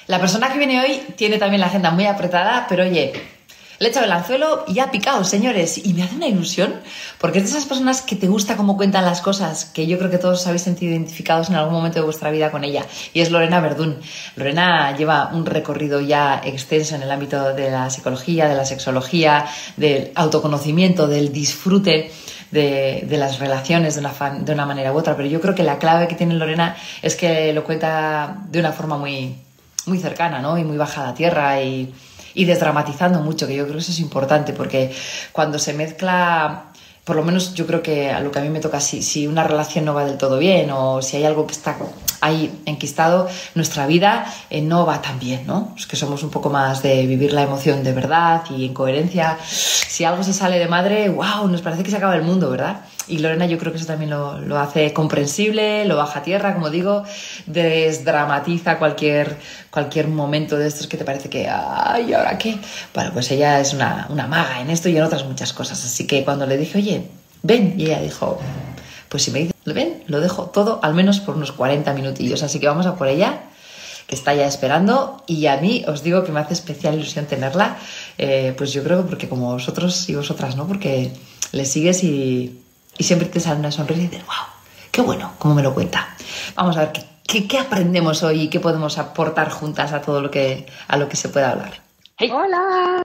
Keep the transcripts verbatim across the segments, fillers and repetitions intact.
La persona que viene hoy tiene también la agenda muy apretada, pero oye, le he echado el anzuelo y ha picado, señores. Y me hace una ilusión, porque es de esas personas que te gusta cómo cuentan las cosas, que yo creo que todos os habéis sentido identificados en algún momento de vuestra vida con ella. Y es Lorena Verdún. Lorena lleva un recorrido ya extenso en el ámbito de la psicología, de la sexología, del autoconocimiento, del disfrute de, de las relaciones de una, fan, de una manera u otra. Pero yo creo que la clave que tiene Lorena es que lo cuenta de una forma muy, muy cercana, ¿no? Y muy bajada a tierra y... y desdramatizando mucho, que yo creo que eso es importante, porque cuando se mezcla, por lo menos yo creo que a lo que a mí me toca, si, si una relación no va del todo bien o si hay algo que está ahí enquistado, nuestra vida eh, no va tan bien, ¿no? Es que somos un poco más de vivir la emoción de verdad y en coherencia. Si algo se sale de madre, wow, nos parece que se acaba el mundo, ¿verdad? Y Lorena yo creo que eso también lo, lo hace comprensible, lo baja a tierra, como digo, desdramatiza cualquier, cualquier momento de estos que te parece que, ay, ¿y ahora qué? Bueno, pues ella es una, una maga en esto y en otras muchas cosas. Así que cuando le dije, oye, ven, y ella dijo, pues si me dice, ven, lo dejo todo, al menos por unos cuarenta minutillos. Así que vamos a por ella, que está ya esperando, y a mí os digo que me hace especial ilusión tenerla, eh, pues yo creo que porque como vosotros y vosotras, ¿no? Porque le sigues y... y siempre te sale una sonrisa y dices, wow, qué bueno, cómo me lo cuenta. Vamos a ver qué, qué, qué aprendemos hoy y qué podemos aportar juntas a todo lo que, a lo que se pueda hablar. Hey. Hola.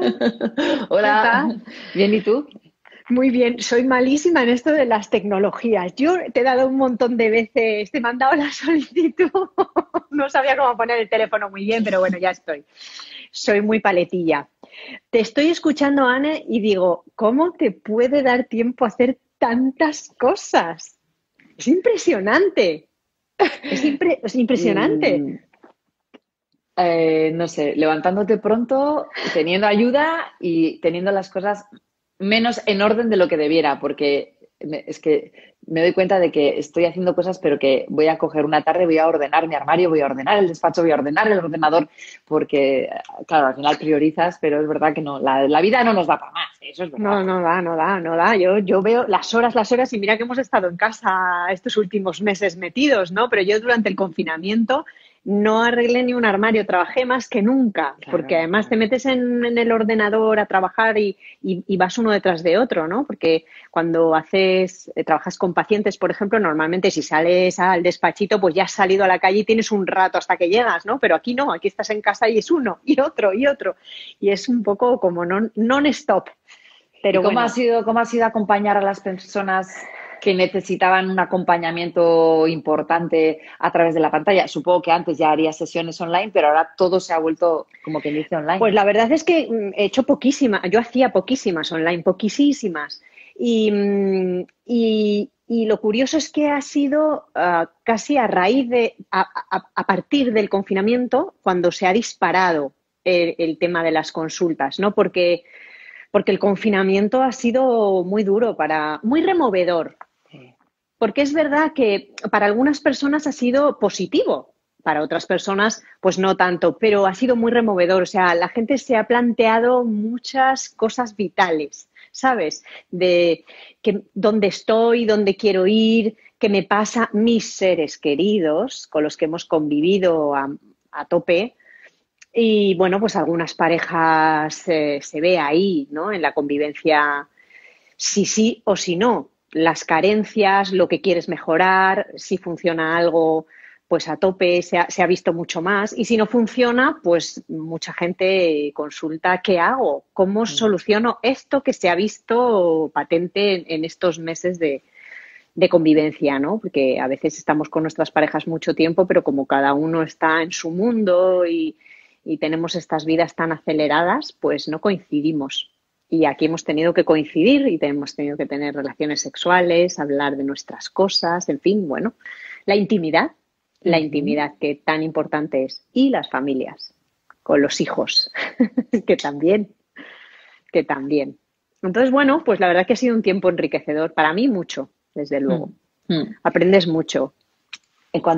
Hola. Bien, ¿y tú? Muy bien, soy malísima en esto de las tecnologías. Yo te he dado un montón de veces, te he mandado la solicitud. No sabía cómo poner el teléfono muy bien, pero bueno, ya estoy. Soy muy paletilla. Te estoy escuchando, Anne, y digo, ¿cómo te puede dar tiempo a hacer tantas cosas? Es impresionante. Es, impre es impresionante. Mm, eh, no sé, levantándote pronto, teniendo ayuda y teniendo las cosas menos en orden de lo que debiera, porque me, es que me doy cuenta de que estoy haciendo cosas, pero que voy a coger una tarde, voy a ordenar mi armario, voy a ordenar el despacho, voy a ordenar el ordenador, porque, claro, al final priorizas, pero es verdad que no, la, la vida no nos da para más, eso es verdad. No, no da, no da, no da. Yo, yo veo las horas, las horas, y mira que hemos estado en casa estos últimos meses metidos, ¿no? Pero yo durante el confinamiento no arreglé ni un armario, trabajé más que nunca, Claro, porque además claro. te metes en, en el ordenador a trabajar y, y, y vas uno detrás de otro, ¿no? Porque cuando haces, eh, trabajas con pacientes, por ejemplo, normalmente si sales al despachito, pues ya has salido a la calle y tienes un rato hasta que llegas, ¿no? Pero aquí no, aquí estás en casa y es uno, y otro, y otro. Y es un poco como non, non-stop. Pero ¿Y cómo bueno, ha sido, cómo ha sido acompañar a las personas que necesitaban un acompañamiento importante a través de la pantalla? Supongo que antes ya haría sesiones online, pero ahora todo se ha vuelto, como quien dice, online. pues la verdad es que mm, he hecho poquísimas, yo hacía poquísimas online, poquísimas. Y, mm, y, y lo curioso es que ha sido uh, casi a raíz de, a, a, a partir del confinamiento, cuando se ha disparado el, el tema de las consultas, ¿no? Porque, porque el confinamiento ha sido muy duro, para, muy removedor. Porque es verdad que para algunas personas ha sido positivo, para otras personas pues no tanto, pero ha sido muy removedor. O sea, la gente se ha planteado muchas cosas vitales, ¿sabes? De que, dónde estoy, dónde quiero ir, qué me pasa, mis seres queridos con los que hemos convivido a, a tope. Y bueno, pues algunas parejas eh, se ve ahí, ¿no? En la convivencia, si sí o si no, las carencias, lo que quieres mejorar, si funciona algo, pues a tope, se ha, se ha visto mucho más. Y si no funciona, pues mucha gente consulta, ¿qué hago? ¿Cómo soluciono esto que se ha visto patente en, en estos meses de, de convivencia, ¿no? Porque a veces estamos con nuestras parejas mucho tiempo, pero como cada uno está en su mundo y, y tenemos estas vidas tan aceleradas, pues no coincidimos. Y aquí hemos tenido que coincidir y hemos tenido que tener relaciones sexuales, hablar de nuestras cosas, en fin, bueno, la intimidad, la uh-huh. intimidad que tan importante es. Y las familias, con los hijos, que también, que también. Entonces, bueno, pues la verdad que ha sido un tiempo enriquecedor, para mí mucho, desde luego. Uh-huh. Aprendes mucho. Y cuando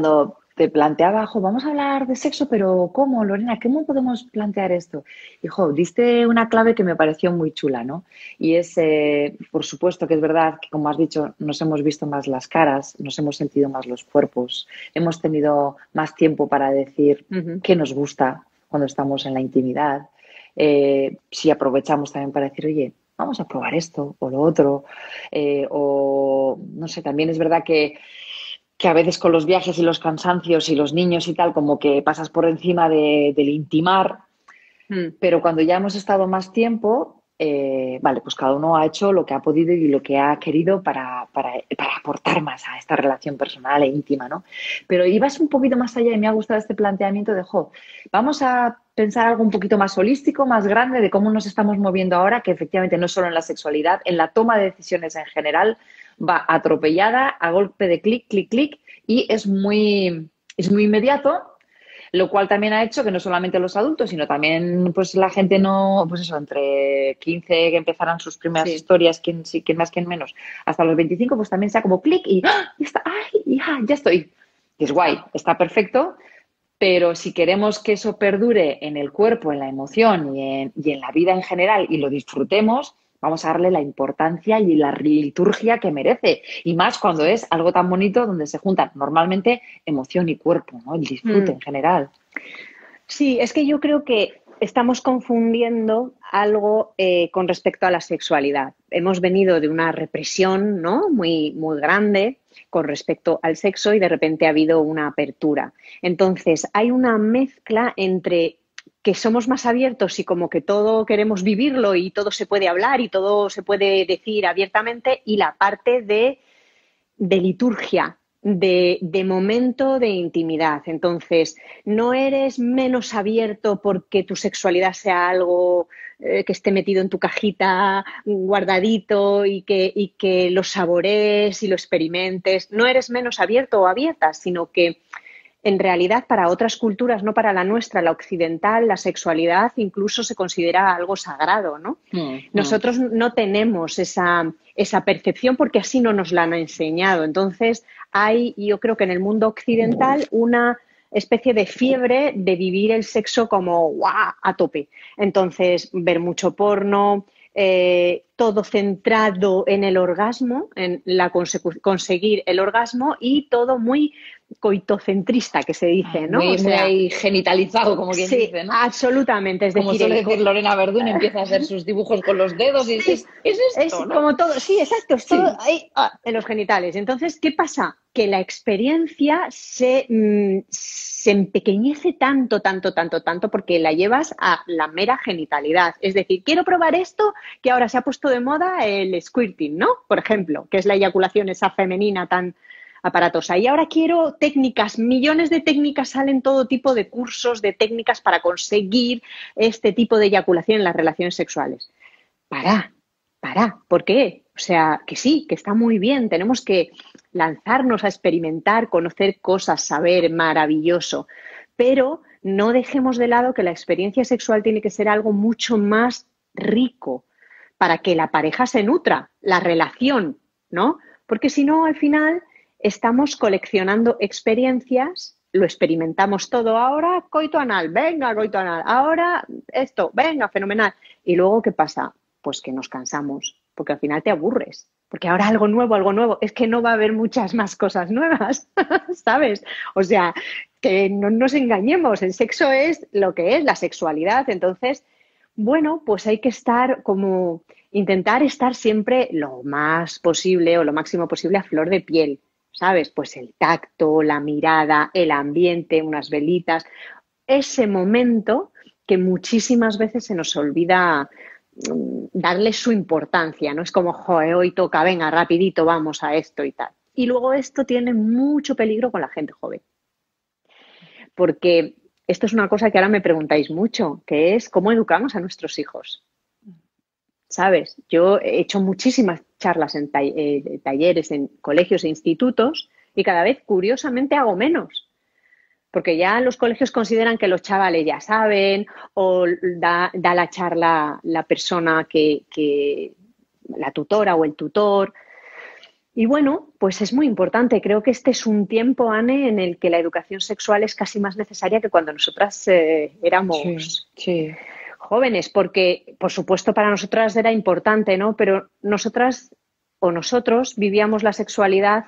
te planteaba, jo, vamos a hablar de sexo, pero ¿cómo, Lorena? ¿Cómo podemos plantear esto? Y, jo, diste una clave que me pareció muy chula, ¿no? Y es, eh, por supuesto que es verdad que, como has dicho, nos hemos visto más las caras, nos hemos sentido más los cuerpos, hemos tenido más tiempo para decir Uh-huh. qué nos gusta cuando estamos en la intimidad. Eh, si aprovechamos también para decir, oye, vamos a probar esto o lo otro. Eh, o, no sé, también es verdad que que a veces con los viajes y los cansancios y los niños y tal, como que pasas por encima de, del intimar, Mm. pero cuando ya hemos estado más tiempo, eh, vale, pues cada uno ha hecho lo que ha podido y lo que ha querido para, para, para aportar más a esta relación personal e íntima, ¿no? Pero ibas un poquito más allá y me ha gustado este planteamiento de, jo, vamos a pensar algo un poquito más holístico, más grande de cómo nos estamos moviendo ahora, que efectivamente no solo en la sexualidad, en la toma de decisiones en general, va atropellada a golpe de clic, clic, clic y es muy, es muy inmediato, lo cual también ha hecho que no solamente los adultos, sino también pues la gente no, pues eso, entre quince que empezaran sus primeras Sí. historias, quién sí, quién más, quién menos, hasta los veinticinco, pues también sea como clic y ¡ah! Ya está, ¡ay! Ya, ya estoy. Y es guay, está perfecto, pero si queremos que eso perdure en el cuerpo, en la emoción y en, y en la vida en general y lo disfrutemos, vamos a darle la importancia y la liturgia que merece. Y más cuando es algo tan bonito donde se juntan normalmente emoción y cuerpo, ¿no? El disfrute Mm. en general. Sí, es que yo creo que estamos confundiendo algo eh, con respecto a la sexualidad. Hemos venido de una represión, ¿no? muy, muy grande con respecto al sexo y de repente ha habido una apertura. Entonces, hay una mezcla entre que somos más abiertos y como que todo queremos vivirlo y todo se puede hablar y todo se puede decir abiertamente y la parte de, de liturgia, de, de momento de intimidad. Entonces, no eres menos abierto porque tu sexualidad sea algo eh, que esté metido en tu cajita guardadito y que, y que lo saborees y lo experimentes. No eres menos abierto o abierta, sino que en realidad para otras culturas, no para la nuestra, la occidental, la sexualidad incluso se considera algo sagrado, ¿no? Mm, Nosotros mm. no tenemos esa, esa percepción porque así no nos la han enseñado. Entonces hay, yo creo que en el mundo occidental, una especie de fiebre de vivir el sexo como ¡guau! A tope. Entonces, ver mucho porno, eh, todo centrado en el orgasmo, en la consecu- conseguir el orgasmo y todo muy coitocentrista, que se dice, ¿no? Muy, O muy sea, ahí genitalizado, como quien sí, dice, ¿no? absolutamente. Es Como decir, suele el, decir co- Lorena Verdún, empieza a hacer sus dibujos con los dedos y sí, es, es es esto, ¿no? como todo, sí, exacto, es todo Sí. ahí ah, en los genitales. Entonces, ¿qué pasa? Que la experiencia se, mm, se empequeñece tanto, tanto, tanto, tanto, porque la llevas a la mera genitalidad. Es decir, quiero probar esto que ahora se ha puesto de moda el squirting, ¿no? Por ejemplo, que es la eyaculación esa femenina tan aparatosa. Y ahora quiero técnicas, millones de técnicas, salen todo tipo de cursos, de técnicas para conseguir este tipo de eyaculación en las relaciones sexuales. Para, para, ¿por qué? O sea, que sí, que está muy bien, tenemos que lanzarnos a experimentar, conocer cosas, saber, maravilloso, pero no dejemos de lado que la experiencia sexual tiene que ser algo mucho más rico para que la pareja se nutra, la relación, ¿no? Porque si no, al final estamos coleccionando experiencias, lo experimentamos todo ahora, coito anal, venga, coito anal, ahora esto, venga, fenomenal. Y luego, ¿qué pasa? Pues que nos cansamos, porque al final te aburres. Porque ahora algo nuevo, algo nuevo, es que no va a haber muchas más cosas nuevas, ¿sabes? O sea, que no nos engañemos, el sexo es lo que es, la sexualidad. Entonces, bueno, pues hay que estar como, intentar estar siempre lo más posible o lo máximo posible a flor de piel, ¿sabes? Pues el tacto, la mirada, el ambiente, unas velitas, ese momento que muchísimas veces se nos olvida darle su importancia, ¿no? Es como, joder, hoy toca, venga, rapidito, vamos a esto y tal. Y luego esto tiene mucho peligro con la gente joven, porque esto es una cosa que ahora me preguntáis mucho, que es cómo educamos a nuestros hijos, ¿sabes? Yo he hecho muchísimas charlas en eh, talleres, en colegios e institutos y cada vez, curiosamente, hago menos. Porque ya los colegios consideran que los chavales ya saben o da, da la charla la persona que, que, la tutora o el tutor. Y bueno, pues es muy importante. Creo que este es un tiempo, Anne, en el que la educación sexual es casi más necesaria que cuando nosotras eh, Sí, éramos sí. jóvenes, porque por supuesto para nosotras era importante, ¿no? Pero nosotras o nosotros vivíamos la sexualidad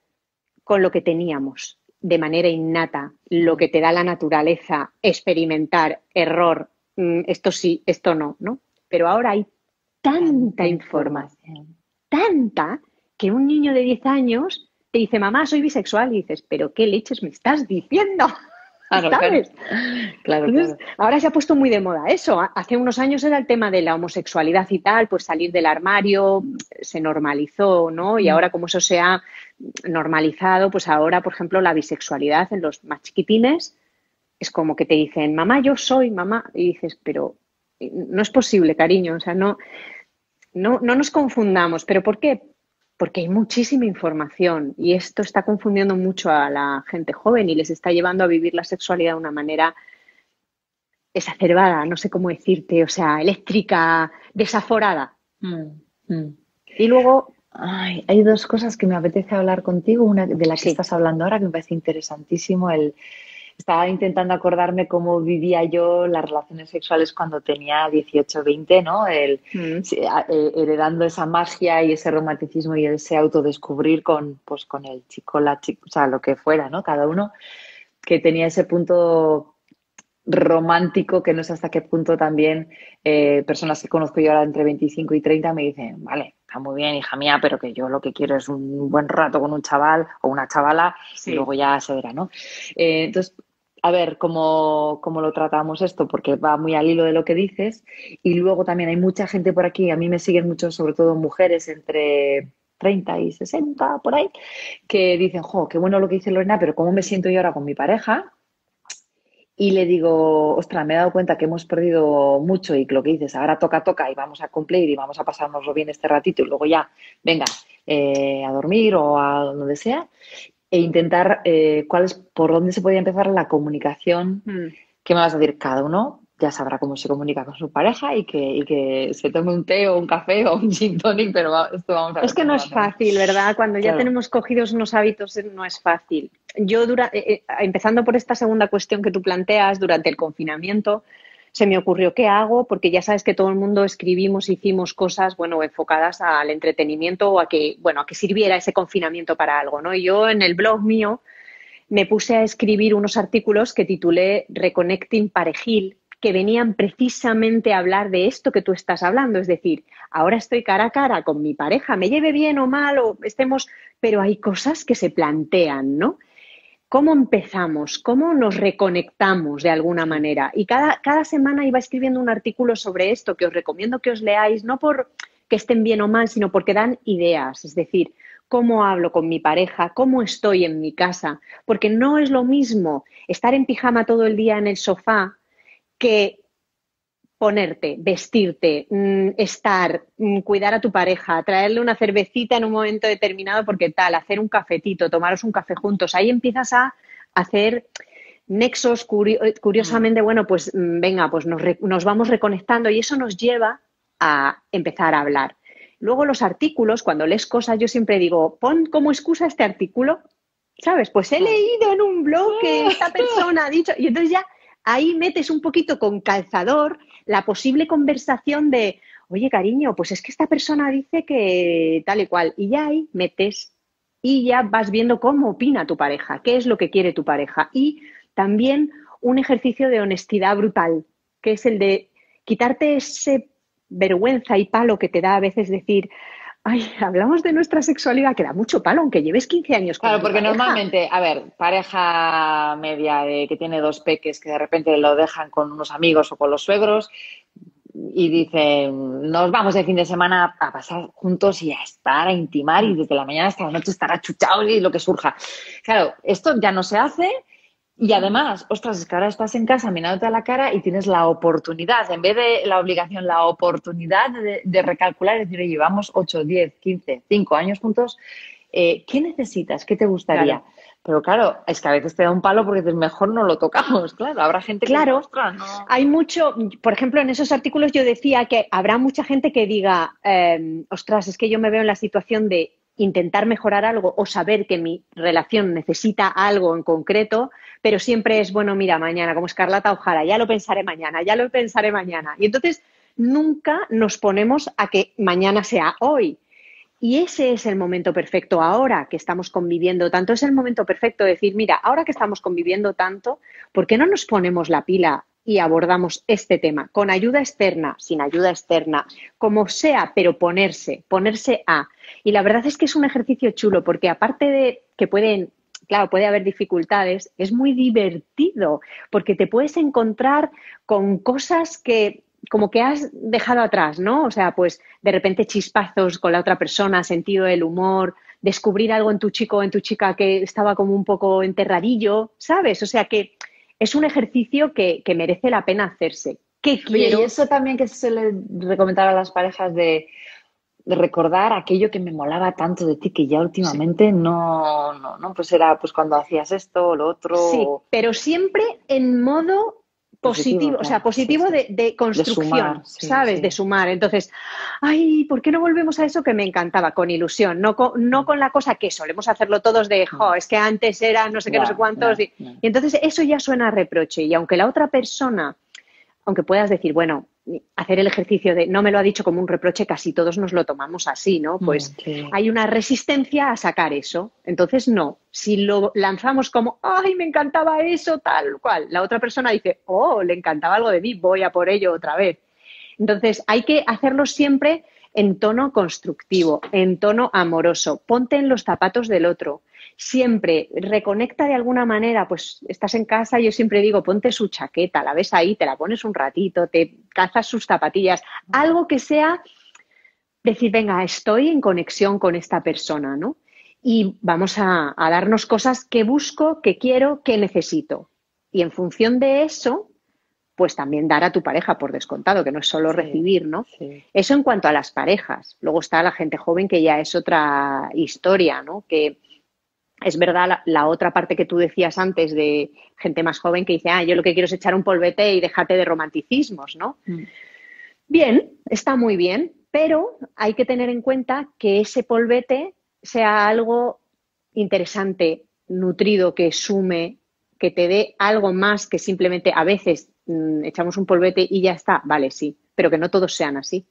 con lo que teníamos, de manera innata, lo Mm. que te da la naturaleza, experimentar, error, mm, esto sí, esto no, ¿no? Pero ahora hay tanta Tanta información, información. tanta, que un niño de diez años te dice, mamá, soy bisexual, y dices, pero ¿qué leches me estás diciendo? Claro, claro. ¿Sabes? Claro, Entonces, claro. ahora se ha puesto muy de moda eso. Hace unos años era el tema de la homosexualidad y tal, pues salir del armario se normalizó, ¿no? Y Mm. ahora como eso se ha normalizado, pues ahora, por ejemplo, la bisexualidad en los más chiquitines es como que te dicen, mamá, yo soy mamá, y dices, pero no es posible, cariño, o sea, no, no, no nos confundamos. ¿Pero por qué? Porque hay muchísima información y esto está confundiendo mucho a la gente joven y les está llevando a vivir la sexualidad de una manera exacerbada, no sé cómo decirte, o sea, eléctrica, desaforada. Mm, mm. Y luego, Ay, hay dos cosas que me apetece hablar contigo. Una de la que sí, estás hablando ahora, que me parece interesantísimo. El, estaba intentando acordarme cómo vivía yo las relaciones sexuales cuando tenía dieciocho, veinte, ¿no? El, mm, sí, a- eh, heredando esa magia y ese romanticismo y ese autodescubrir con, pues, con el chico, la chica, o sea, lo que fuera, ¿no? Cada uno que tenía ese punto romántico que no sé hasta qué punto también eh, personas que conozco yo ahora entre veinticinco y treinta me dicen, vale, está muy bien, hija mía, pero que yo lo que quiero es un buen rato con un chaval o una chavala y sí. luego ya se verá, ¿no? Eh, entonces, a ver cómo, cómo lo tratamos esto, porque va muy al hilo de lo que dices. Y luego también hay mucha gente por aquí, a mí me siguen mucho, sobre todo mujeres entre treinta y sesenta por ahí, que dicen, jo, qué bueno lo que dice Lorena, pero ¿cómo me siento yo ahora con mi pareja? Y le digo, ostras, me he dado cuenta que hemos perdido mucho y lo que dices, ahora toca, toca y vamos a cumplir y vamos a pasárnoslo bien este ratito y luego ya, venga, eh, a dormir o a donde sea, e intentar eh, cuál es, por dónde se podía empezar la comunicación. Mm. ¿Qué me vas a decir? Cada uno ya sabrá cómo se comunica con su pareja y que, y que se tome un té o un café o un gin tonic, pero va- esto vamos a Es ver que cómo no lo es hacemos. fácil, ¿verdad? Cuando ya Claro. tenemos cogidos unos hábitos eh, no es fácil. Yo, dura, eh, eh, empezando por esta segunda cuestión que tú planteas, durante el confinamiento, se me ocurrió qué hago, porque ya sabes que todo el mundo escribimos, hicimos cosas, bueno, enfocadas al entretenimiento o a que, bueno, a que sirviera ese confinamiento para algo, ¿no? Y yo en el blog mío me puse a escribir unos artículos que titulé Reconnecting Parejil, que venían precisamente a hablar de esto que tú estás hablando, es decir, ahora estoy cara a cara con mi pareja, me lleve bien o mal o estemos, pero hay cosas que se plantean, ¿no? ¿Cómo empezamos? ¿Cómo nos reconectamos de alguna Sí. manera? Y cada, cada semana iba escribiendo un artículo sobre esto que os recomiendo que os leáis, no por que estén bien o mal, sino porque dan ideas. Es decir, cómo hablo con mi pareja, cómo estoy en mi casa. Porque no es lo mismo estar en pijama todo el día en el sofá que ponerte, vestirte, mmm, estar, mmm, cuidar a tu pareja, traerle una cervecita en un momento determinado porque tal, hacer un cafetito, tomaros un café juntos. Ahí empiezas a hacer nexos, Mm. curiosamente, bueno, pues venga, pues nos, re nos vamos reconectando y eso nos lleva a empezar a hablar. Luego los artículos, cuando lees cosas, yo siempre digo, pon como excusa este artículo, ¿sabes? Pues he Claro. leído en un blog que esta persona ha dicho, y entonces ya ahí metes un poquito con calzador la posible conversación de, oye, cariño, pues es que esta persona dice que tal y cual, y ya ahí metes y ya vas viendo cómo opina tu pareja, qué es lo que quiere tu pareja. Y también un ejercicio de honestidad brutal, que es el de quitarte ese vergüenza y palo que te da a veces decir, ay, hablamos de nuestra sexualidad, que da mucho palo, aunque lleves quince años con Claro, tu porque pareja. normalmente, a ver, pareja media de que tiene dos peques que de repente lo dejan con unos amigos o con los suegros y dicen, nos vamos de fin de semana a pasar juntos y a estar, a intimar y desde la mañana hasta la noche estar achuchados y lo que surja. Claro, esto ya no se hace y además, ostras, es que ahora estás en casa mirándote a la cara y tienes la oportunidad, en vez de la obligación, la oportunidad de, de recalcular y decir, oye, llevamos ocho, diez, quince, cinco años juntos, eh, ¿qué necesitas? ¿Qué te gustaría? Claro. Pero claro, es que a veces te da un palo porque dices, mejor no lo tocamos. Claro, habrá gente que diga, Claro, ostras, no. hay mucho, por ejemplo, en esos artículos yo decía que habrá mucha gente que diga, eh, ostras, es que yo me veo en la situación de intentar mejorar algo o saber que mi relación necesita algo en concreto, pero siempre es, bueno, mira, mañana, como Escarlata O'Hara, ya lo pensaré mañana, ya lo pensaré mañana. Y entonces nunca nos ponemos a que mañana sea hoy. Y ese es el momento perfecto ahora que estamos conviviendo tanto. Es el momento perfecto de decir, mira, ahora que estamos conviviendo tanto, ¿por qué no nos ponemos la pila y abordamos este tema con ayuda externa, sin ayuda externa, como sea, pero ponerse, ponerse a? Y la verdad es que es un ejercicio chulo porque aparte de que pueden, claro, puede haber dificultades, es muy divertido porque te puedes encontrar con cosas que como que has dejado atrás, ¿no? O sea, pues de repente chispazos con la otra persona, sentido del humor, descubrir algo en tu chico o en tu chica que estaba como un poco enterradillo, ¿sabes? O sea que es un ejercicio que, que merece la pena hacerse. ¿Qué quiero? Oye, y eso también que se le recomendaba a las parejas de, de recordar aquello que me molaba tanto de ti que ya últimamente sí. no, no, no, pues era pues cuando hacías esto o lo otro. Sí, pero siempre en modo positivo, positivo claro. O sea, positivo sí, sí. De, de construcción, de sumar, sí, ¿sabes? Sí. De sumar. Entonces, ay, ¿por qué no volvemos a eso que me encantaba? Con ilusión, no con, no con la cosa que solemos hacerlo todos de, jo, es que antes era no sé qué, yeah, no sé cuántos. Yeah, y, yeah. y entonces eso ya suena a reproche. Y aunque la otra persona, aunque puedas decir, bueno, hacer el ejercicio de no me lo ha dicho como un reproche, casi todos nos lo tomamos así, ¿no? Pues sí. Hay una resistencia a sacar eso. Entonces, no. Si lo lanzamos como, ¡ay, me encantaba eso, tal cual! La otra persona dice, ¡oh, le encantaba algo de mí, voy a por ello otra vez! Entonces, hay que hacerlo siempre en tono constructivo, en tono amoroso. Ponte en los zapatos del otro. Siempre reconecta de alguna manera, pues estás en casa, yo siempre digo, ponte su chaqueta, la ves ahí, te la pones un ratito, te cazas sus zapatillas, algo que sea decir, venga, estoy en conexión con esta persona, ¿no? Y vamos a, a darnos cosas que busco, que quiero, que necesito. Y en función de eso, pues también dar a tu pareja por descontado, que no es solo sí, recibir, ¿no? Sí. Eso en cuanto a las parejas. Luego está la gente joven, que ya es otra historia, ¿no? Que es verdad la, la otra parte que tú decías antes de gente más joven que dice, ah, yo lo que quiero es echar un polvete y déjate de romanticismos, ¿no? Mm. Bien, está muy bien, pero hay que tener en cuenta que ese polvete sea algo interesante, nutrido, que sume, que te dé algo más que simplemente a veces mmm, echamos un polvete y ya está, vale, sí, pero que no todos sean así.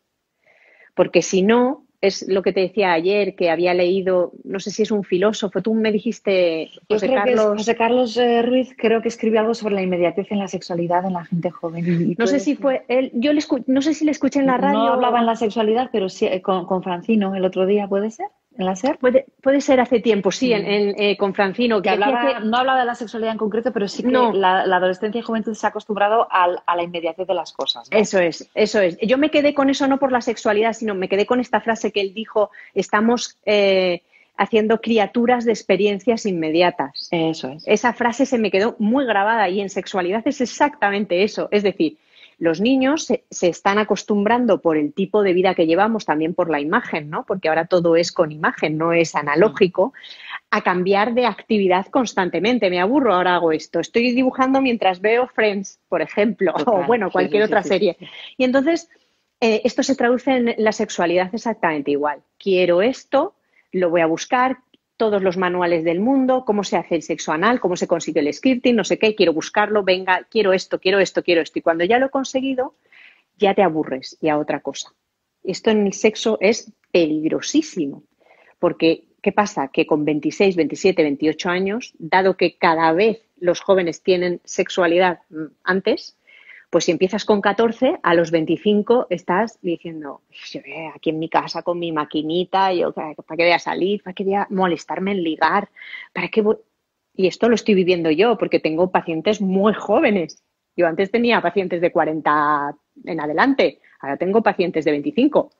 Porque si no, es lo que te decía ayer, que había leído, no sé si es un filósofo, tú me dijiste, José Yo creo Carlos... Que es José Carlos eh, Ruiz, creo que escribió algo sobre la inmediatez en la sexualidad en la gente joven. No sé si fue él, yo le escu... no sé si le escuché en la radio... No hablaba en la sexualidad, pero sí con, con Francino el otro día, ¿puede ser? ¿En la SER? Puede, puede ser hace tiempo, sí, mm. en, en, eh, con Francino. Que, que hablaba, que... No hablaba de la sexualidad en concreto, pero sí que no. la, la adolescencia y juventud se ha acostumbrado al, a la inmediatez de las cosas, ¿no? Eso es, eso es. Yo me quedé con eso no por la sexualidad, sino me quedé con esta frase que él dijo, estamos eh, haciendo criaturas de experiencias inmediatas. Eso es. Esa frase se me quedó muy grabada y en sexualidad es exactamente eso. Es decir, los niños se, se están acostumbrando por el tipo de vida que llevamos, también por la imagen, ¿no? Porque ahora todo es con imagen, no es analógico, a cambiar de actividad constantemente. Me aburro, ahora hago esto. Estoy dibujando mientras veo Friends, por ejemplo, Total, o bueno, cualquier sí, sí, otra sí, serie. Sí, sí. Y entonces, eh, esto se traduce en la sexualidad exactamente igual. Quiero esto, lo voy a buscar, todos los manuales del mundo, cómo se hace el sexo anal, cómo se consigue el squirting, no sé qué, quiero buscarlo, venga, quiero esto, quiero esto, quiero esto. Y cuando ya lo he conseguido, ya te aburres y a otra cosa. Esto en el sexo es peligrosísimo, porque ¿qué pasa? Que con veintiséis, veintisiete, veintiocho años, dado que cada vez los jóvenes tienen sexualidad antes, pues si empiezas con catorce, a los veinticinco estás diciendo, aquí en mi casa con mi maquinita, yo, ¿para qué voy a salir? ¿Para qué voy a molestarme en ligar? ¿Para qué voy? Y esto lo estoy viviendo yo, porque tengo pacientes muy jóvenes. Yo antes tenía pacientes de cuarenta en adelante, ahora tengo pacientes de veinticinco.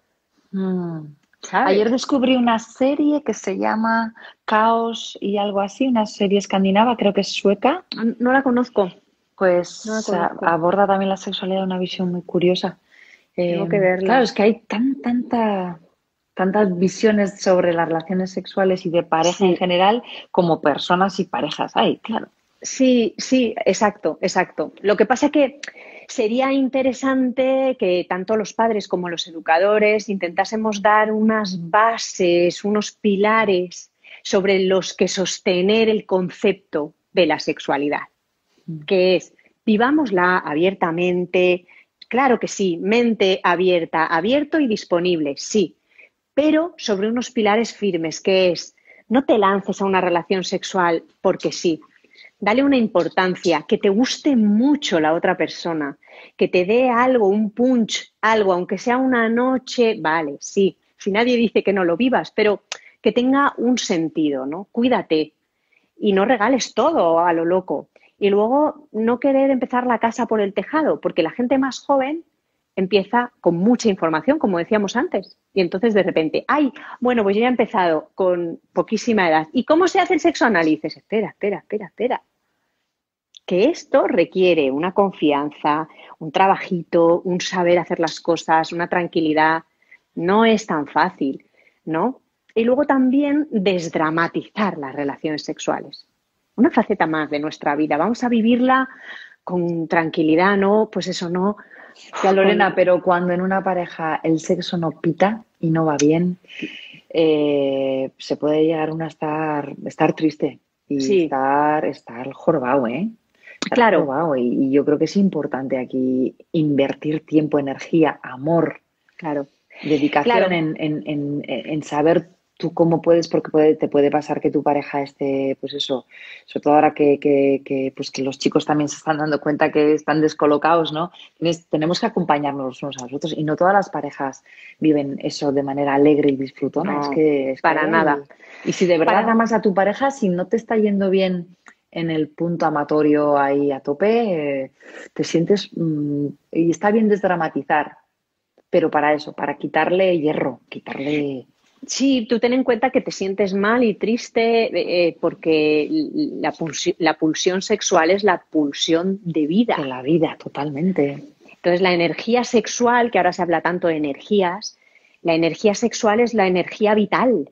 Mm. ¿Sabes? Ayer descubrí una serie que se llama Caos y algo así, una serie escandinava, creo que es sueca. No la conozco. Pues no aborda también la sexualidad de una visión muy curiosa. Tengo eh, que verla. Claro, es que hay tan, tanta, tantas visiones sobre las relaciones sexuales y de pareja sí. en general, como personas y parejas hay, claro. Sí, sí, exacto, exacto. Lo que pasa es que sería interesante que tanto los padres como los educadores intentásemos dar unas bases, unos pilares sobre los que sostener el concepto de la sexualidad, que es vivámosla abiertamente, claro que sí, mente abierta, abierto y disponible, sí, pero sobre unos pilares firmes, que es no te lances a una relación sexual porque sí. Dale una importancia, que te guste mucho la otra persona, que te dé algo, un punch, algo, aunque sea una noche, vale, sí, si nadie dice que no lo vivas, pero que tenga un sentido, ¿no? Cuídate y no regales todo a lo loco. Y luego no querer empezar la casa por el tejado, porque la gente más joven empieza con mucha información, como decíamos antes. Y entonces de repente, ay, bueno, pues yo ya he empezado con poquísima edad. ¿Y cómo se hace el sexo anal? Y dices, espera, espera, espera, espera. Que esto requiere una confianza, un trabajito, un saber hacer las cosas, una tranquilidad. No es tan fácil, ¿no? Y luego también desdramatizar las relaciones sexuales. Una faceta más de nuestra vida. Vamos a vivirla con tranquilidad, ¿no? Pues eso no. Ya, Lorena, pero cuando en una pareja el sexo no pita y no va bien, eh, se puede llegar uno a estar, estar triste y Sí. estar, estar jorobado, ¿eh? Estar Claro. jorobado. Y, y yo creo que es importante aquí invertir tiempo, energía, amor, Claro. dedicación Claro. en, en, en, en saber tú cómo puedes, porque puede, te puede pasar que tu pareja esté, pues eso, sobre todo ahora que, que, que, pues que los chicos también se están dando cuenta que están descolocados, ¿no? Tienes, tenemos que acompañarnos los unos a los otros y no todas las parejas viven eso de manera alegre y disfrutona. No, es que, es para que, nada. Y si de verdad Para- amas a tu pareja, si no te está yendo bien en el punto amatorio ahí a tope, eh, te sientes, mmm, y está bien desdramatizar, pero para eso, para quitarle hierro, quitarle... Sí, tú ten en cuenta que te sientes mal y triste eh, porque la, pulsi- la pulsión sexual es la pulsión de vida. de la vida, totalmente. Entonces, la energía sexual, que ahora se habla tanto de energías, la energía sexual es la energía vital.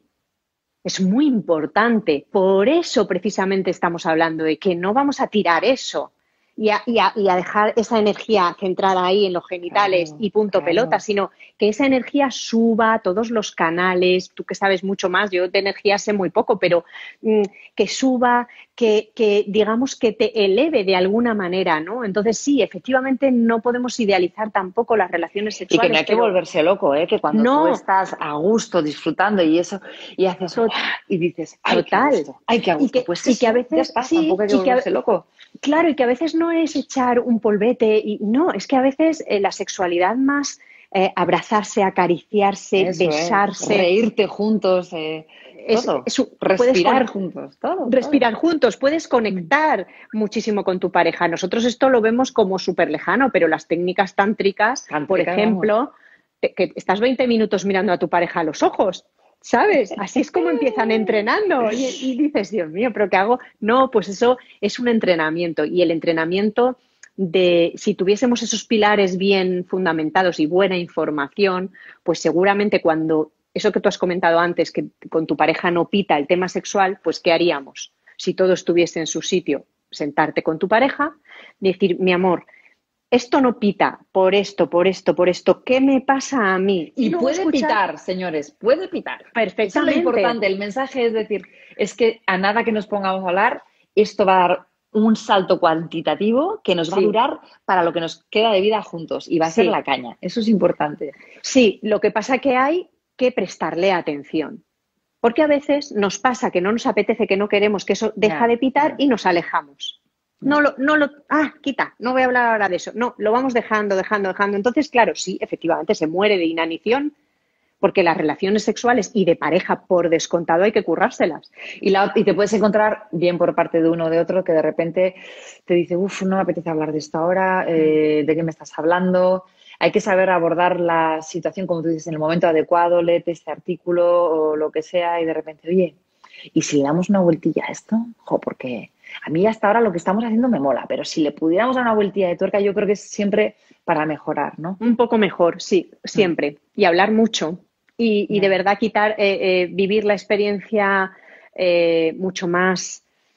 Es muy importante. Por eso, precisamente, estamos hablando de que no vamos a tirar eso y a, y a- y a dejar esa energía centrada ahí en los genitales Claro, y punto claro. pelota, sino que esa energía suba a todos los canales. Tú que sabes mucho más, yo de energía sé muy poco, pero mm, que suba, que, que digamos que te eleve de alguna manera, ¿no? Entonces, sí, efectivamente, no podemos idealizar tampoco las relaciones Y sexuales. que no hay que pero volverse loco, ¿eh? Que cuando no, tú estás a gusto disfrutando y eso, y haces Tot- ¡guau! Y dices, ¡ay, qué total. gusto! ¡Ay, qué Y gusto! que, Pues y que a eso, ya veces, está, sí, tampoco hay que y que a- volverse loco. claro, y que a veces no es echar un polvete, y no, es que a veces eh, la sexualidad más eh, abrazarse, acariciarse, Eso es, besarse, reírte juntos, eh, es, todo, es un- puedes respirar con- juntos, todo, respirar todo. juntos, puedes conectar muchísimo con tu pareja. Nosotros esto lo vemos como súper lejano, pero las técnicas tántricas, por Tántricas, ejemplo, te- que estás veinte minutos mirando a tu pareja a los ojos. ¿Sabes? Así es como empiezan entrenando. Y, y dices, Dios mío, ¿pero qué hago? No, pues eso es un entrenamiento. Y el entrenamiento de, si tuviésemos esos pilares bien fundamentados y buena información, pues seguramente cuando, eso que tú has comentado antes, que con tu pareja no pita el tema sexual, pues ¿qué haríamos? Si todo estuviese en su sitio, sentarte con tu pareja, decir, mi amor, esto no pita por esto, por esto, por esto, ¿qué me pasa a mí? Y luego puede escuchar pitar, señores, puede pitar. Eso es lo perfectamente. importante. El mensaje es decir, es que a nada que nos pongamos a hablar, esto va a dar un salto cuantitativo que nos va a Sí. durar para lo que nos queda de vida juntos y va a ser Sí. la caña. Eso es importante. Sí, lo que pasa que hay que prestarle atención. Porque a veces nos pasa que no nos apetece, que no queremos, que eso deja Ya, de pitar ya. y nos alejamos. No lo, no lo, ah, quita, no voy a hablar ahora de eso. No, lo vamos dejando, dejando, dejando. Entonces, claro, sí, efectivamente se muere de inanición, porque las relaciones sexuales y de pareja, por descontado, hay que currárselas. Y, la, y te puedes encontrar bien por parte de uno o de otro que de repente te dice, uff, no me apetece hablar de esto ahora, eh, ¿de qué me estás hablando? Hay que saber abordar la situación, como tú dices, en el momento adecuado, léete este artículo o lo que sea y de repente, oye, ¿y si le damos una vueltilla a esto? Jo, porque a mí hasta ahora lo que estamos haciendo me mola, pero si le pudiéramos dar una vueltilla de tuerca, yo creo que es siempre para mejorar, ¿no? Un poco mejor, sí, siempre. Y hablar mucho. Y, y de verdad quitar, eh, eh, vivir la experiencia eh, mucho más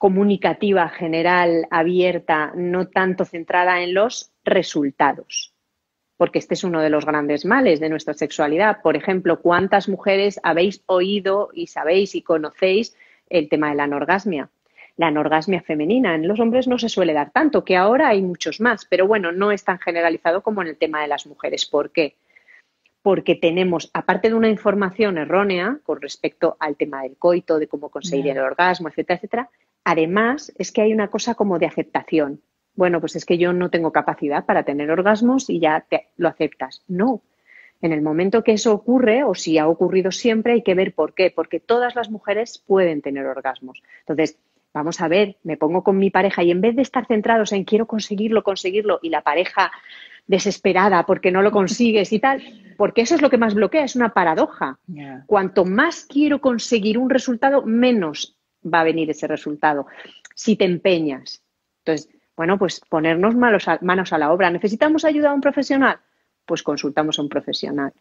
comunicativa, general, abierta, no tanto centrada en los resultados. Porque este es uno de los grandes males de nuestra sexualidad. Por ejemplo, ¿cuántas mujeres habéis oído y sabéis y conocéis el tema de la anorgasmia? La anorgasmia femenina. En los hombres no se suele dar tanto, que ahora hay muchos más, pero bueno, no es tan generalizado como en el tema de las mujeres. ¿Por qué? Porque tenemos, aparte de una información errónea con respecto al tema del coito, de cómo conseguir el orgasmo, etcétera, etcétera, además es que hay una cosa como de aceptación. Bueno, pues es que yo no tengo capacidad para tener orgasmos y ya te, lo aceptas. No. En el momento que eso ocurre, o si ha ocurrido siempre, hay que ver por qué. Porque todas las mujeres pueden tener orgasmos. Entonces, vamos a ver, me pongo con mi pareja y en vez de estar centrados en quiero conseguirlo, conseguirlo, y la pareja desesperada porque no lo consigues y tal, porque eso es lo que más bloquea, es una paradoja. Yeah. Cuanto más quiero conseguir un resultado, menos va a venir ese resultado. Si te empeñas. Entonces, bueno, pues ponernos manos a, manos a la obra. ¿Necesitamos ayuda a un profesional? Pues consultamos a un profesional.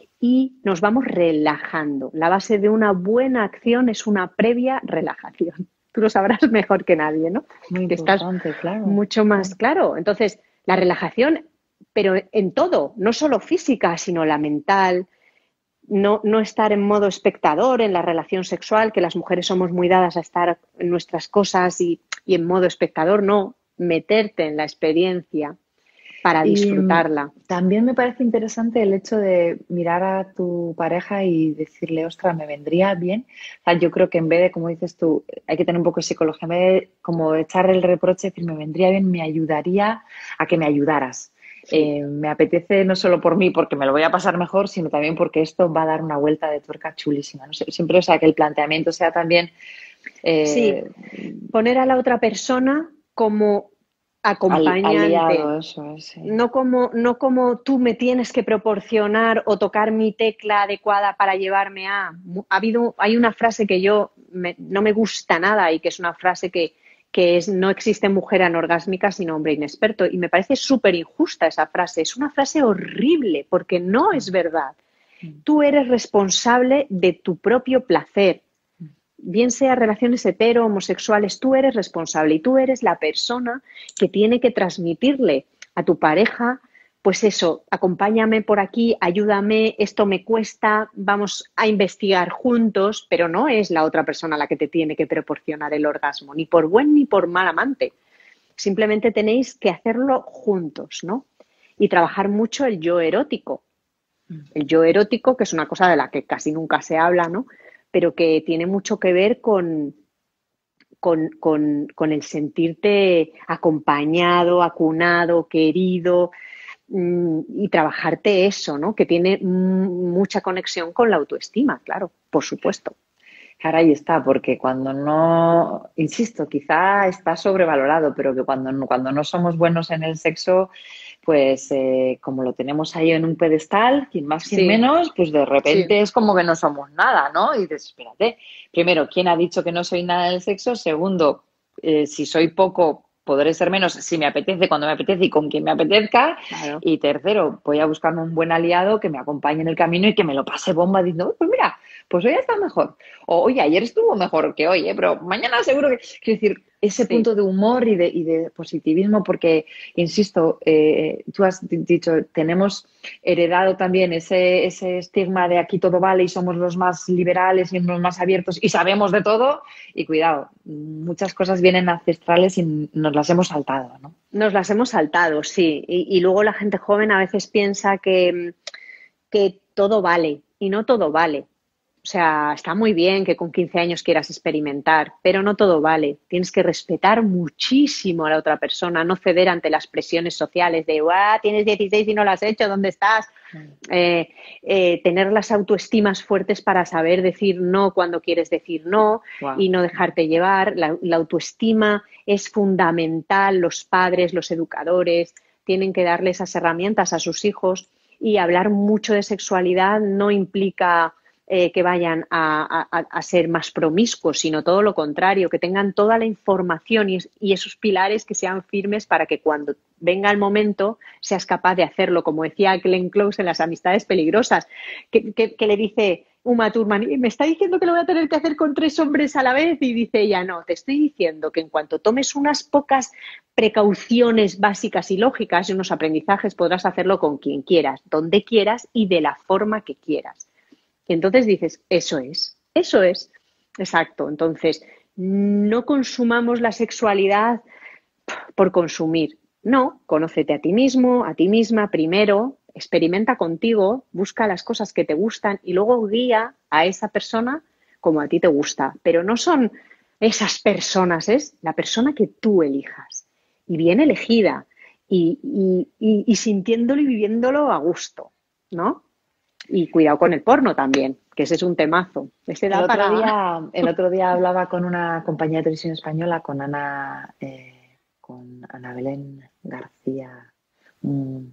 Y nos vamos relajando. La base de una buena acción es una previa relajación. Tú lo sabrás mejor que nadie, ¿no? Muy que importante, estás claro. Mucho más claro. Entonces, la relajación, pero en todo, no solo física, sino la mental. No, no estar en modo espectador en la relación sexual, que las mujeres somos muy dadas a estar en nuestras cosas y, y en modo espectador, no. Meterte en la experiencia para disfrutarla. Y también me parece interesante el hecho de mirar a tu pareja y decirle, ostras, me vendría bien. O sea, yo creo que en vez de, como dices tú, hay que tener un poco de psicología, en vez de como echarle el reproche, decir, me vendría bien, me ayudaría a que me ayudaras. Sí. Eh, me apetece no solo por mí, porque me lo voy a pasar mejor, sino también porque esto va a dar una vuelta de tuerca chulísima. No sé, siempre, o sea, que el planteamiento sea también... Eh, sí, poner a la otra persona como acompañante, aliado, eso es, sí. no como, no como tú me tienes que proporcionar o tocar mi tecla adecuada para llevarme a... Ha habido, hay una frase que yo me, no me gusta nada y que es una frase que, que es no existe mujer anorgásmica sino hombre inexperto, y me parece súper injusta esa frase. Es una frase horrible porque no es verdad. Tú eres responsable de tu propio placer. Bien sea relaciones hetero, homosexuales, tú eres responsable y tú eres la persona que tiene que transmitirle a tu pareja, pues eso, acompáñame por aquí, ayúdame, esto me cuesta, vamos a investigar juntos, pero no es la otra persona la que te tiene que proporcionar el orgasmo, ni por buen ni por mal amante. Simplemente tenéis que hacerlo juntos, ¿no? Y trabajar mucho el yo erótico. El yo erótico, que es una cosa de la que casi nunca se habla, ¿no? Pero que tiene mucho que ver con, con, con, con el sentirte acompañado, acunado, querido, mmm, y trabajarte eso, ¿no? Que tiene mmm, mucha conexión con la autoestima, claro, por supuesto. Claro, ahí está, porque cuando no, insisto, quizá está sobrevalorado, pero que cuando no, cuando no somos buenos en el sexo, pues eh, como lo tenemos ahí en un pedestal, quien más, quien sí. menos, pues de repente sí. es como que no somos nada, ¿no? Y dices, espérate, primero, ¿quién ha dicho que no soy nada en el sexo? Segundo, eh, si soy poco, podré ser menos si me apetece, cuando me apetece y con quien me apetezca. Claro. Y tercero, voy a buscarme un buen aliado que me acompañe en el camino y que me lo pase bomba diciendo, pues mira, pues hoy está mejor. O, oye, ayer estuvo mejor que hoy, ¿eh? Pero mañana seguro que... Quiero decir, ese sí. punto de humor y de, y de positivismo, porque, insisto, eh, tú has dicho, tenemos heredado también ese, ese estigma de aquí todo vale y somos los más liberales y los más abiertos y sabemos de todo. Y cuidado, muchas cosas vienen ancestrales y nos las hemos saltado, ¿no? Nos las hemos saltado, sí. Y, y luego la gente joven a veces piensa que, que todo vale y no todo vale. O sea, está muy bien que con quince años quieras experimentar, pero no todo vale. Tienes que respetar muchísimo a la otra persona, no ceder ante las presiones sociales de ¡guau! Tienes dieciséis y no lo has hecho, ¿dónde estás? Eh, eh, tener las autoestimas fuertes para saber decir no cuando quieres decir no. Wow. Y no dejarte llevar. La, la autoestima es fundamental. Los padres, los educadores tienen que darle esas herramientas a sus hijos, y hablar mucho de sexualidad no implica... Eh, que vayan a, a, a ser más promiscuos, sino todo lo contrario, que tengan toda la información y, y esos pilares que sean firmes para que cuando venga el momento seas capaz de hacerlo, como decía Glenn Close en Las amistades peligrosas, que, que, que le dice, Uma Thurman, y me está diciendo que lo voy a tener que hacer con tres hombres a la vez, y dice ella, no, te estoy diciendo que en cuanto tomes unas pocas precauciones básicas y lógicas y unos aprendizajes, podrás hacerlo con quien quieras, donde quieras y de la forma que quieras. Y entonces dices, eso es, eso es, exacto. Entonces, no consumamos la sexualidad por consumir. No, conócete a ti mismo, a ti misma primero, experimenta contigo, busca las cosas que te gustan y luego guía a esa persona como a ti te gusta. Pero no son esas personas, es la persona que tú elijas y bien elegida y, y, y, y sintiéndolo y viviéndolo a gusto, ¿no? Y cuidado con el porno también, que ese es un temazo. Ese da El otro, para... día, el otro día hablaba con una compañía de televisión española, con Ana, eh, con Ana Belén García. Mm,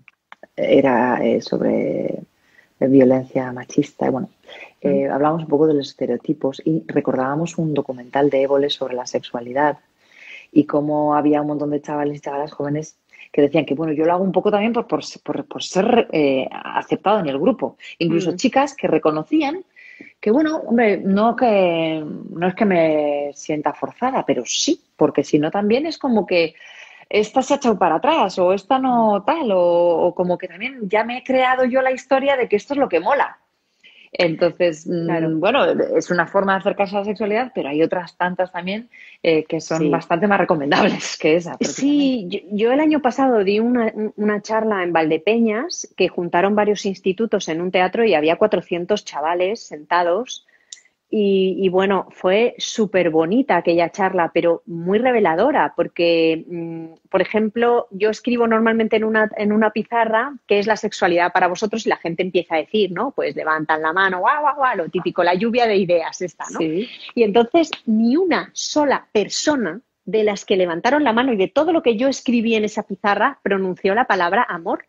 era eh, sobre violencia machista. Bueno, eh, mm. hablábamos un poco de los estereotipos y recordábamos un documental de Évole sobre la sexualidad y cómo había un montón de chavales y chavalas jóvenes que decían que, bueno, yo lo hago un poco también por, por, por, por ser eh, aceptado en el grupo. Incluso mm. chicas que reconocían que, bueno, hombre, no, que, no es que me sienta forzada, pero sí, porque si no también es como que esta se ha echado para atrás o esta no tal, o, o como que también ya me he creado yo la historia de que esto es lo que mola. Entonces, claro. mmm, bueno, es una forma de acercarse a la sexualidad, pero hay otras tantas también eh, que son sí. bastante más recomendables que esa. Sí, yo, yo el año pasado di una, una charla en Valdepeñas que juntaron varios institutos en un teatro y había cuatrocientos chavales sentados. Y, y bueno, fue súper bonita aquella charla, pero muy reveladora, porque, mmm, por ejemplo, yo escribo normalmente en una, en una pizarra qué es la sexualidad para vosotros y la gente empieza a decir, ¿no? Pues levantan la mano, guau, guau, guau, lo típico, la lluvia de ideas esta, ¿no? Sí. Y entonces ni una sola persona de las que levantaron la mano y de todo lo que yo escribí en esa pizarra pronunció la palabra amor.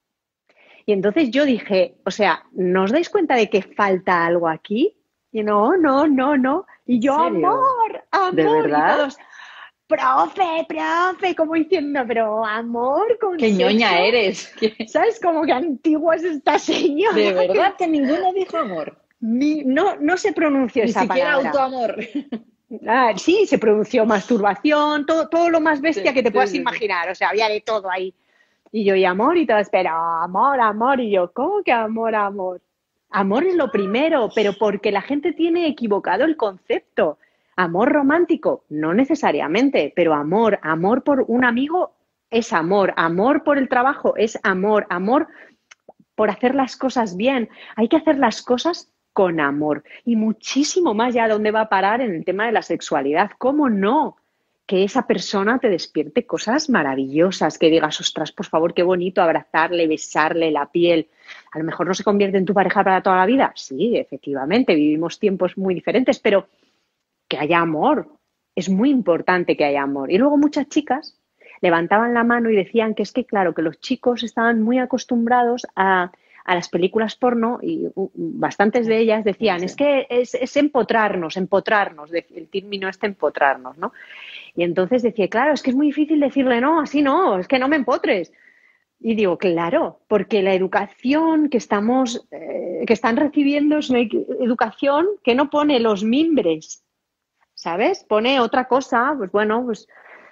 Y entonces yo dije, o sea, ¿no os dais cuenta de que falta algo aquí? Y no, no, no, no. Y yo, amor, amor. ¿De verdad? Y todos, profe, profe, como diciendo, pero amor con ¡Qué sexo. ñoña eres! ¿Sabes? Como que antigua es esta señora. ¿De verdad que ninguno dijo amor? Ni, no, no se pronunció Ni esa siquiera palabra. autoamor. Ah, sí, se pronunció masturbación, todo, todo lo más bestia sí, que te sí, puedas sí, imaginar. O sea, había de todo ahí. Y yo, y amor, y todos, pero amor, amor. Y yo, ¿cómo que amor, amor? Amor es lo primero, pero porque la gente tiene equivocado el concepto. Amor romántico, no necesariamente, pero amor, amor por un amigo es amor, amor por el trabajo es amor, amor por hacer las cosas bien. Hay que hacer las cosas con amor y muchísimo más ya dónde va a parar en el tema de la sexualidad. ¿Cómo no? Que esa persona te despierte cosas maravillosas, que digas, ostras, por favor, qué bonito abrazarle, besarle la piel. A lo mejor no se convierte en tu pareja para toda la vida. Sí, efectivamente, vivimos tiempos muy diferentes, pero que haya amor. Es muy importante que haya amor. Y luego muchas chicas levantaban la mano y decían que es que, claro, que los chicos estaban muy acostumbrados a, a las películas porno y uh, bastantes de ellas decían, sí. es que es, es empotrarnos, empotrarnos, el término este empotrarnos, ¿no? Y entonces decía, claro, es que es muy difícil decirle, no, así no, es que no me empotres. Y digo, claro, porque la educación que estamos, eh, que están recibiendo es una educación que no pone los mimbres, ¿sabes? Pone otra cosa, pues bueno, pues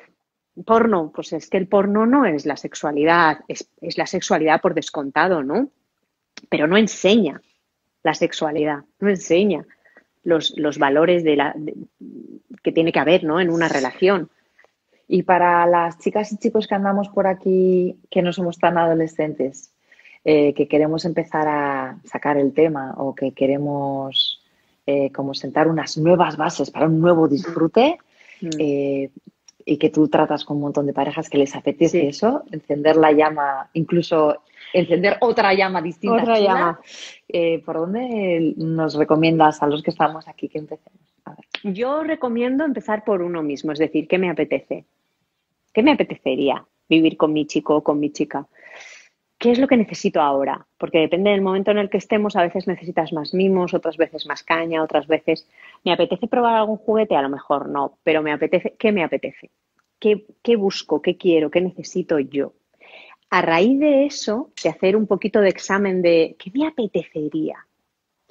porno, pues es que el porno no es la sexualidad, es, es la sexualidad por descontado, ¿no? Pero no enseña la sexualidad, no enseña los, los valores de la, de, que tiene que haber, ¿no? En una relación. Y para las chicas y chicos que andamos por aquí, que no somos tan adolescentes, eh, que queremos empezar a sacar el tema o que queremos eh, como sentar unas nuevas bases para un nuevo disfrute, mm. eh, y que tú tratas con un montón de parejas que les apetece sí. eso, encender la llama, incluso encender otra llama distinta. Otra chula, llama. Eh, ¿Por dónde nos recomiendas a los que estamos aquí que empecemos? A ver. Yo recomiendo empezar por uno mismo, es decir, ¿qué me apetece? ¿Qué me apetecería vivir con mi chico o con mi chica? ¿Qué es lo que necesito ahora? Porque depende del momento en el que estemos, a veces necesitas más mimos, otras veces más caña, otras veces... ¿Me apetece probar algún juguete? A lo mejor no, pero me apetece... ¿Qué me apetece? ¿Qué, qué busco? ¿Qué quiero? ¿Qué necesito yo? A raíz de eso, de hacer un poquito de examen de ¿qué me apetecería?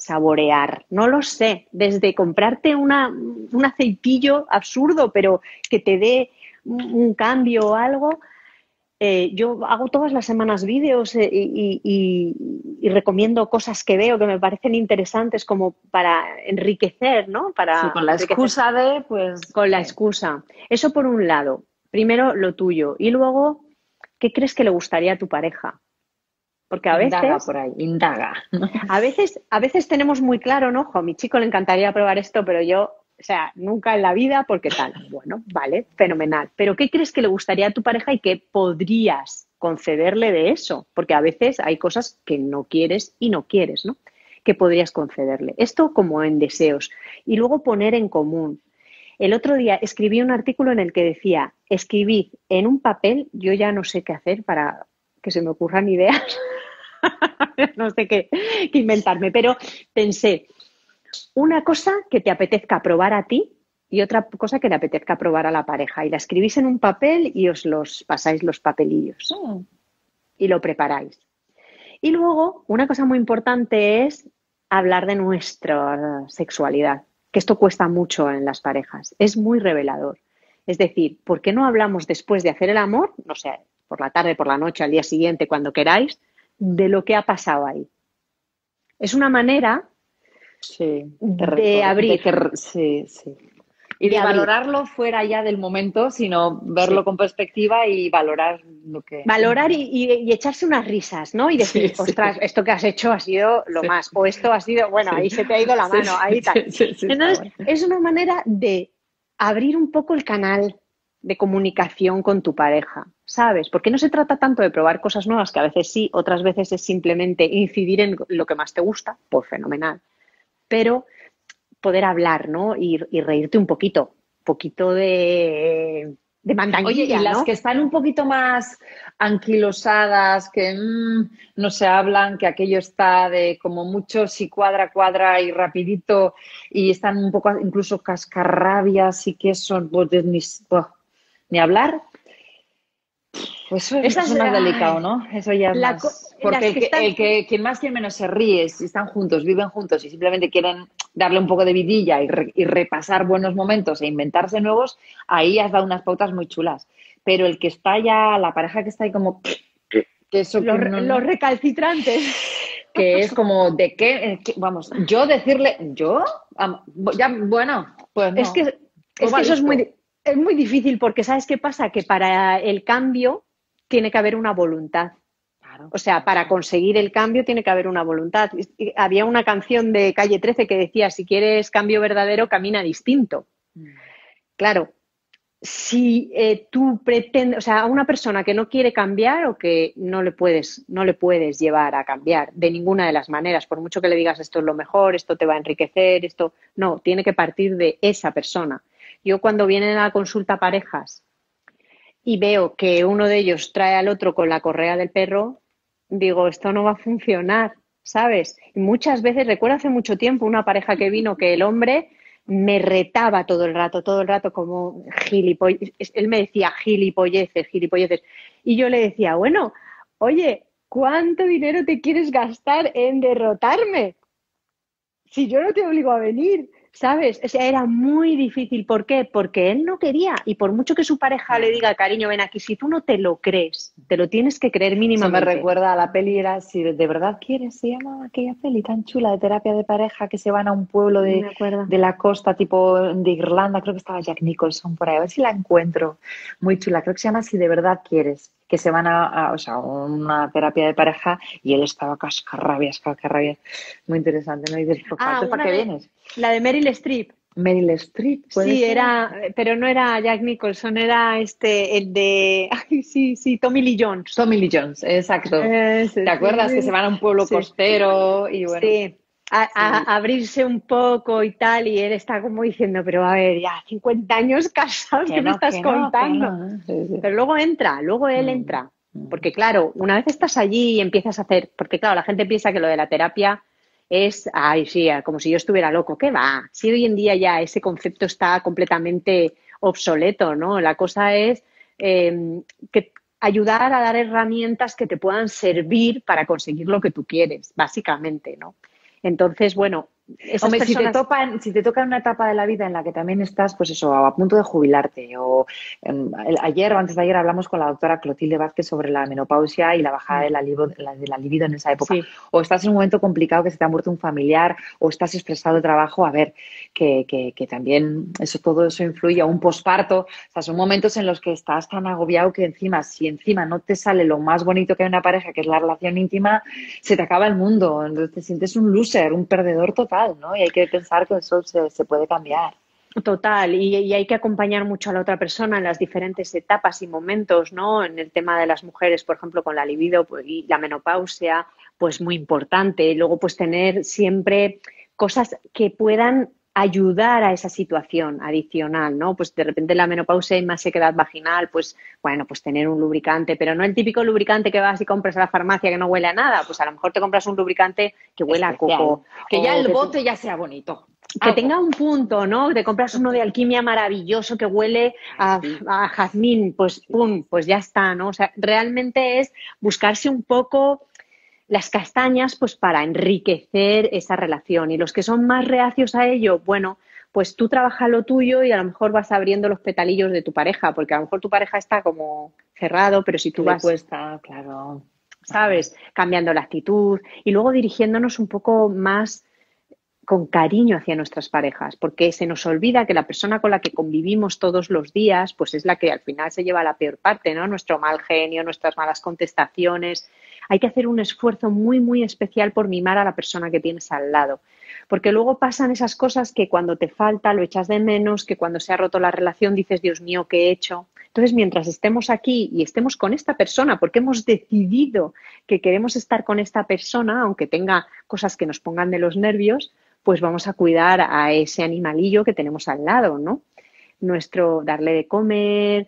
saborear? No lo sé. Desde comprarte una, un aceitillo absurdo, pero que te dé un, un cambio o algo. Eh, yo hago todas las semanas vídeos eh, y, y, y recomiendo cosas que veo que me parecen interesantes como para enriquecer, ¿no? Para Sí, con la enriquecer. excusa de, pues... Con la excusa. Eso por un lado. Primero lo tuyo. Y luego, ¿qué crees que le gustaría a tu pareja? Porque a Indaga veces, por ahí, indaga. a veces, a veces tenemos muy claro, ¿no? Jo, a mi chico le encantaría probar esto, pero yo, o sea, nunca en la vida, porque tal. Bueno, vale, fenomenal. Pero ¿qué crees que le gustaría a tu pareja y qué podrías concederle de eso? Porque a veces hay cosas que no quieres y no quieres, ¿no? Que podrías concederle. Esto como en deseos. Y luego poner en común. El otro día escribí un artículo en el que decía, escribid en un papel, yo ya no sé qué hacer para que se me ocurran ideas, no sé qué, qué inventarme, pero pensé, una cosa que te apetezca probar a ti y otra cosa que le apetezca probar a la pareja. Y la escribís en un papel y os los pasáis los papelillos y lo preparáis. Y luego, una cosa muy importante es hablar de nuestra sexualidad, que esto cuesta mucho en las parejas. Es muy revelador. Es decir, ¿por qué no hablamos después de hacer el amor? No sé, por la tarde, por la noche, al día siguiente, cuando queráis, de lo que ha pasado ahí. Es una manera Sí, de recor- abrir. de que- sí, sí. Y de, De abrir. valorarlo fuera ya del momento, sino verlo Sí. con perspectiva y valorar lo que... Valorar y, y- y echarse unas risas, ¿no? Y decir, Sí, sí. ostras, esto que has hecho ha sido lo Sí. más. O esto ha sido, bueno, Sí. ahí se te ha ido la Sí, mano, sí, ahí tal. sí, sí, sí, Entonces, está bueno. es una manera de abrir un poco el canal de comunicación con tu pareja, ¿sabes? Porque no se trata tanto de probar cosas nuevas, que a veces sí, otras veces es simplemente incidir en lo que más te gusta, pues fenomenal. Pero poder hablar, ¿no? Y, y reírte un poquito, un poquito de, de Oye, y mandanguilla, las ¿no? que están un poquito más anquilosadas, que mm, no se hablan, que aquello está de como mucho si cuadra, cuadra y rapidito, y están un poco incluso cascarrabias y que son, pues, de ni, oh, ni hablar, pues eso, es- Esas, eso es más delicado, ay, ¿no? Eso ya es la co- más... Porque las el que que, están, el que quien más quien menos se ríe, si están juntos, viven juntos y simplemente quieren darle un poco de vidilla y, re- y repasar buenos momentos e inventarse nuevos, ahí has dado unas pautas muy chulas. Pero el que está ya, la pareja que está ahí como... Que eso que los, no, los no, recalcitrantes. que es como de qué, eh, qué- vamos, yo decirle, yo, Am- ya, bueno, pues Es no, que, es toma que eso es listo. muy, es muy difícil porque ¿sabes qué pasa? Que para el cambio tiene que haber una voluntad. Claro. O sea, para conseguir el cambio tiene que haber una voluntad. Y había una canción de Calle trece que decía, si quieres cambio verdadero, camina distinto. Claro, si eh, tú pretendes, o sea, a una persona que no quiere cambiar o que no le puedes, no le puedes llevar a cambiar de ninguna de las maneras, por mucho que le digas esto es lo mejor, esto te va a enriquecer, esto, no, tiene que partir de esa persona. Yo cuando vienen a la consulta parejas y veo que uno de ellos trae al otro con la correa del perro, digo, esto no va a funcionar, ¿sabes? Y muchas veces, recuerdo hace mucho tiempo una pareja que vino que el hombre me retaba todo el rato, todo el rato como gilipolleces. Él me decía gilipolleces, gilipolleces. Y yo le decía, bueno, oye, ¿cuánto dinero te quieres gastar en derrotarme? Si yo no te obligo a venir, ¿sabes? O sea, era muy difícil. ¿Por qué? Porque él no quería. Y por mucho que su pareja le diga, cariño, ven aquí, si tú no te lo crees, te lo tienes que creer Eso me mínimamente. recuerda a la peli, era si de verdad quieres, se llama aquella peli tan chula de terapia de pareja que se van a un pueblo No de, me acuerdo. de la costa, tipo de Irlanda, creo que estaba Jack Nicholson por ahí, a ver si la encuentro, muy chula, creo que se llama Si de verdad quieres, que se van a, a o sea, una terapia de pareja y él estaba cascarrabias, cascarrabias, muy interesante, ¿no? Y dices, pues, Ah, ¿para una qué de, vienes? la de Meryl Streep. Meryl Streep, ¿puede Sí, ser? era, pero no era Jack Nicholson, era este, el de, ay, sí, sí, Tommy Lee Jones. Tommy Lee Jones, exacto. Ese, ¿Te acuerdas sí, que se van a un pueblo sí, costero y bueno, sí, a, a- sí, a abrirse un poco y tal, y él está como diciendo, pero a ver, ya cincuenta años casados, que ¿qué me no, estás que no, que contando? no. Sí, sí. Pero luego entra, luego él Mm, entra, mm. porque claro, una vez estás allí y empiezas a hacer, porque claro, la gente piensa que lo de la terapia es, ay, sí, como si yo estuviera loco. ¿Qué va? Si hoy en día ya ese concepto está completamente obsoleto, ¿no? La cosa es eh, que ayudar a dar herramientas que te puedan servir para conseguir lo que tú quieres, básicamente, ¿no? Entonces, bueno, esas Hombre, si te personas... topan, si te toca en una etapa de la vida en la que también estás, pues eso, a punto de jubilarte, o em, el- ayer o antes de ayer hablamos con la doctora Clotilde Vázquez sobre la menopausia y la bajada de la, libido, la- de la libido en esa época, Sí, o estás en un momento complicado que se te ha muerto un familiar, o estás estresado de trabajo, a ver, que, que, que también eso, todo eso influye, a un posparto, o sea, son momentos en los que estás tan agobiado que encima, si encima no te sale lo más bonito que hay en una pareja, que es la relación íntima, se te acaba el mundo, entonces te sientes un loser, un perdedor total, ¿no? Y hay que pensar que eso se, se puede cambiar. total. Y, y hay que acompañar mucho a la otra persona en las diferentes etapas y momentos, ¿no? En el tema de las mujeres, por ejemplo, con la libido pues, y la menopausia, pues muy importante. Y luego, pues tener siempre cosas que puedan ayudar a esa situación adicional, ¿no? Pues de repente la menopausia y más sequedad vaginal, pues bueno, pues tener un lubricante, pero no el típico lubricante que vas y compras a la farmacia que no huele a nada, pues a lo mejor te compras un lubricante que huela a Especial. coco Que ya o el que bote ya sea bonito. que Algo. tenga un punto, ¿no? Te compras uno de alquimia maravilloso que huele Ay, a, sí, a jazmín, pues sí, sí, pum, sí. pues ya está, ¿no? O sea, realmente es buscarse un poco las castañas, pues para enriquecer esa relación. Y los que son más reacios a ello, bueno, pues tú trabajas lo tuyo y a lo mejor vas abriendo los petalillos de tu pareja, porque a lo mejor tu pareja está como cerrado, pero si Que tú le vas, cuesta, claro. Ajá. ¿sabes? Cambiando la actitud y luego dirigiéndonos un poco más con cariño hacia nuestras parejas, porque se nos olvida que la persona con la que convivimos todos los días, pues es la que al final se lleva la peor parte, ¿no? Nuestro mal genio, nuestras malas contestaciones. Hay que hacer un esfuerzo muy, muy especial por mimar a la persona que tienes al lado, porque luego pasan esas cosas que cuando te falta lo echas de menos, que cuando se ha roto la relación dices, Dios mío, ¿qué he hecho? Entonces, mientras estemos aquí y estemos con esta persona, porque hemos decidido que queremos estar con esta persona, aunque tenga cosas que nos pongan de los nervios, pues vamos a cuidar a ese animalillo que tenemos al lado, ¿no? Nuestro darle de comer,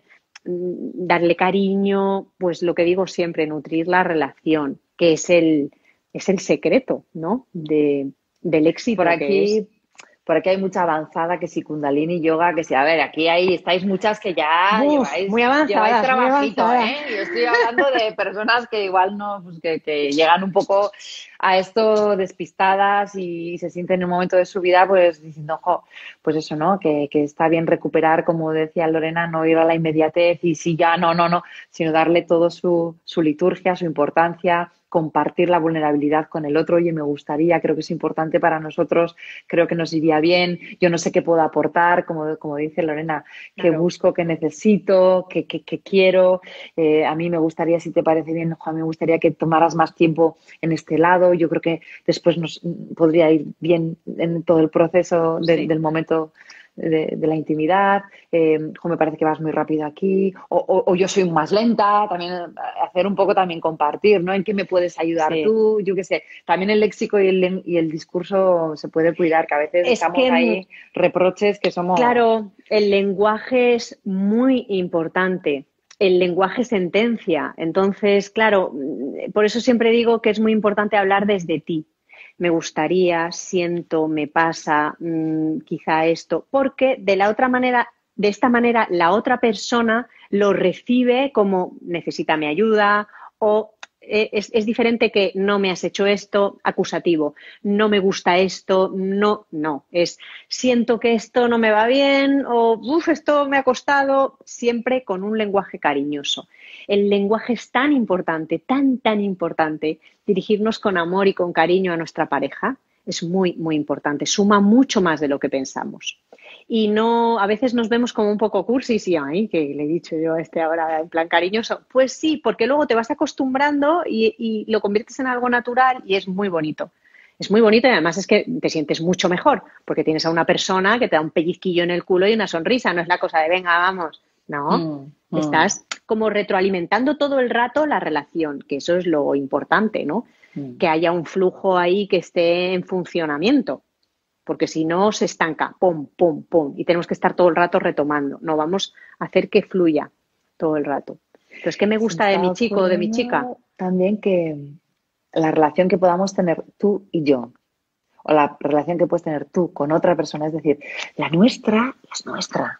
darle cariño, pues lo que digo siempre, nutrir la relación, que es el, es el secreto, ¿no? De, del Por éxito que es. aquí, por aquí hay mucha avanzada, que si Kundalini Yoga, que si, a ver, aquí hay, estáis muchas que ya Uf, lleváis, muy lleváis avanzadas, muy trabajito, avanzadas. ¿eh? Yo estoy hablando de personas que igual no, pues que, que llegan un poco a esto despistadas y se sienten en un momento de su vida, pues diciendo, jo, pues eso, ¿no? Que, que está bien recuperar, como decía Lorena, no ir a la inmediatez y si ya, no, no, no, sino darle todo su, su liturgia, su importancia, compartir la vulnerabilidad con el otro. Oye, me gustaría, creo que es importante para nosotros, creo que nos iría bien, yo no sé qué puedo aportar, como, como dice Lorena, qué Claro. busco, qué necesito, qué, qué, qué quiero. Eh, a mí me gustaría, si te parece bien, Juan, me gustaría que tomaras más tiempo en este lado. Yo creo que después nos podría ir bien en todo el proceso de, Sí. del momento de, de la intimidad. Eh, jo, me parece que vas muy rápido aquí, o, o, o yo soy más lenta, también hacer un poco también compartir, ¿no? ¿En qué me puedes ayudar Sí. tú? Yo qué sé, también el léxico y el, y el discurso se puede cuidar, que a veces Es echamos que, ahí reproches que somos... claro, el lenguaje es muy importante. El lenguaje sentencia. Entonces, claro, por eso siempre digo que es muy importante hablar desde ti. Me gustaría, siento, me pasa, mmm, quizá esto, porque de la otra manera, de esta manera, la otra persona lo recibe como necesita mi ayuda o eh, es, es diferente que no me has hecho esto, acusativo, no me gusta esto, no, no, es siento que esto no me va bien o uff, esto me ha costado, siempre con un lenguaje cariñoso. El lenguaje es tan importante, tan, tan importante. Dirigirnos con amor y con cariño a nuestra pareja es muy, muy importante. Suma mucho más de lo que pensamos. Y no, a veces nos vemos como un poco cursis y, ay, que le he dicho yo a este ahora en plan cariñoso. Pues sí, porque luego te vas acostumbrando y, y lo conviertes en algo natural y es muy bonito. Es muy bonito y además es que te sientes mucho mejor porque tienes a una persona que te da un pellizquillo en el culo y una sonrisa. No es la cosa de, venga, vamos. No, Mm, mm, estás como retroalimentando todo el rato la relación, que eso es lo importante, ¿no? mm. Que haya un flujo ahí que esté en funcionamiento, porque si no se estanca, pum, pum, pum, y tenemos que estar todo el rato retomando. No vamos a hacer que fluya todo el rato. Entonces, ¿qué me Se me gusta de está mi chico o de mi chica? ocurriendo también que la relación que podamos tener tú y yo, o la relación que puedes tener tú con otra persona, es decir, la nuestra es nuestra.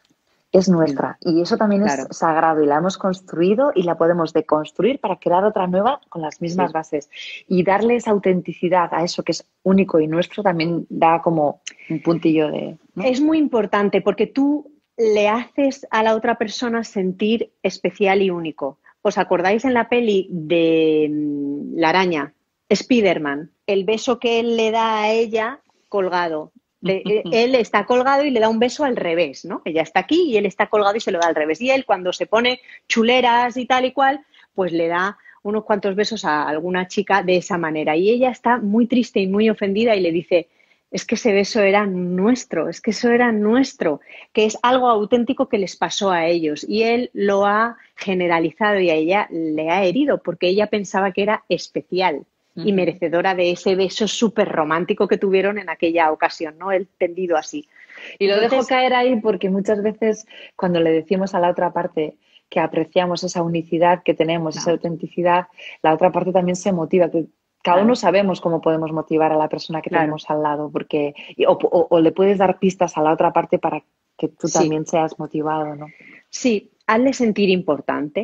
es nuestra y eso también Claro. es sagrado y la hemos construido y la podemos deconstruir para crear otra nueva con las mismas Sí. bases. Y darle esa autenticidad a eso que es único y nuestro también da como un puntillo de... ¿no? Es muy importante porque tú le haces a la otra persona sentir especial y único. ¿Os acordáis en la peli de mm, La araña, Spider-Man? El beso que él le da a ella colgado. De, eh, él está colgado y le da un beso al revés, ¿no? Ella está aquí y él está colgado y se lo da al revés. Y él, cuando se pone chuleras y tal y cual, pues le da unos cuantos besos a alguna chica de esa manera. Y ella está muy triste y muy ofendida y le dice, es que ese beso era nuestro, es que eso era nuestro, que es algo auténtico que les pasó a ellos. Y él lo ha generalizado y a ella le ha herido porque ella pensaba que era especial y merecedora de ese beso súper romántico que tuvieron en aquella ocasión, ¿no? Él tendido así. Y lo Entonces, dejo caer ahí porque muchas veces cuando le decimos a la otra parte que apreciamos esa unicidad que tenemos, Claro. esa autenticidad, la otra parte también se motiva. Que cada Claro. uno sabemos cómo podemos motivar a la persona que Claro. tenemos al lado, porque o, o- o le puedes dar pistas a la otra parte para que tú Sí. también seas motivado, ¿no? Sí, hazle sentir importante.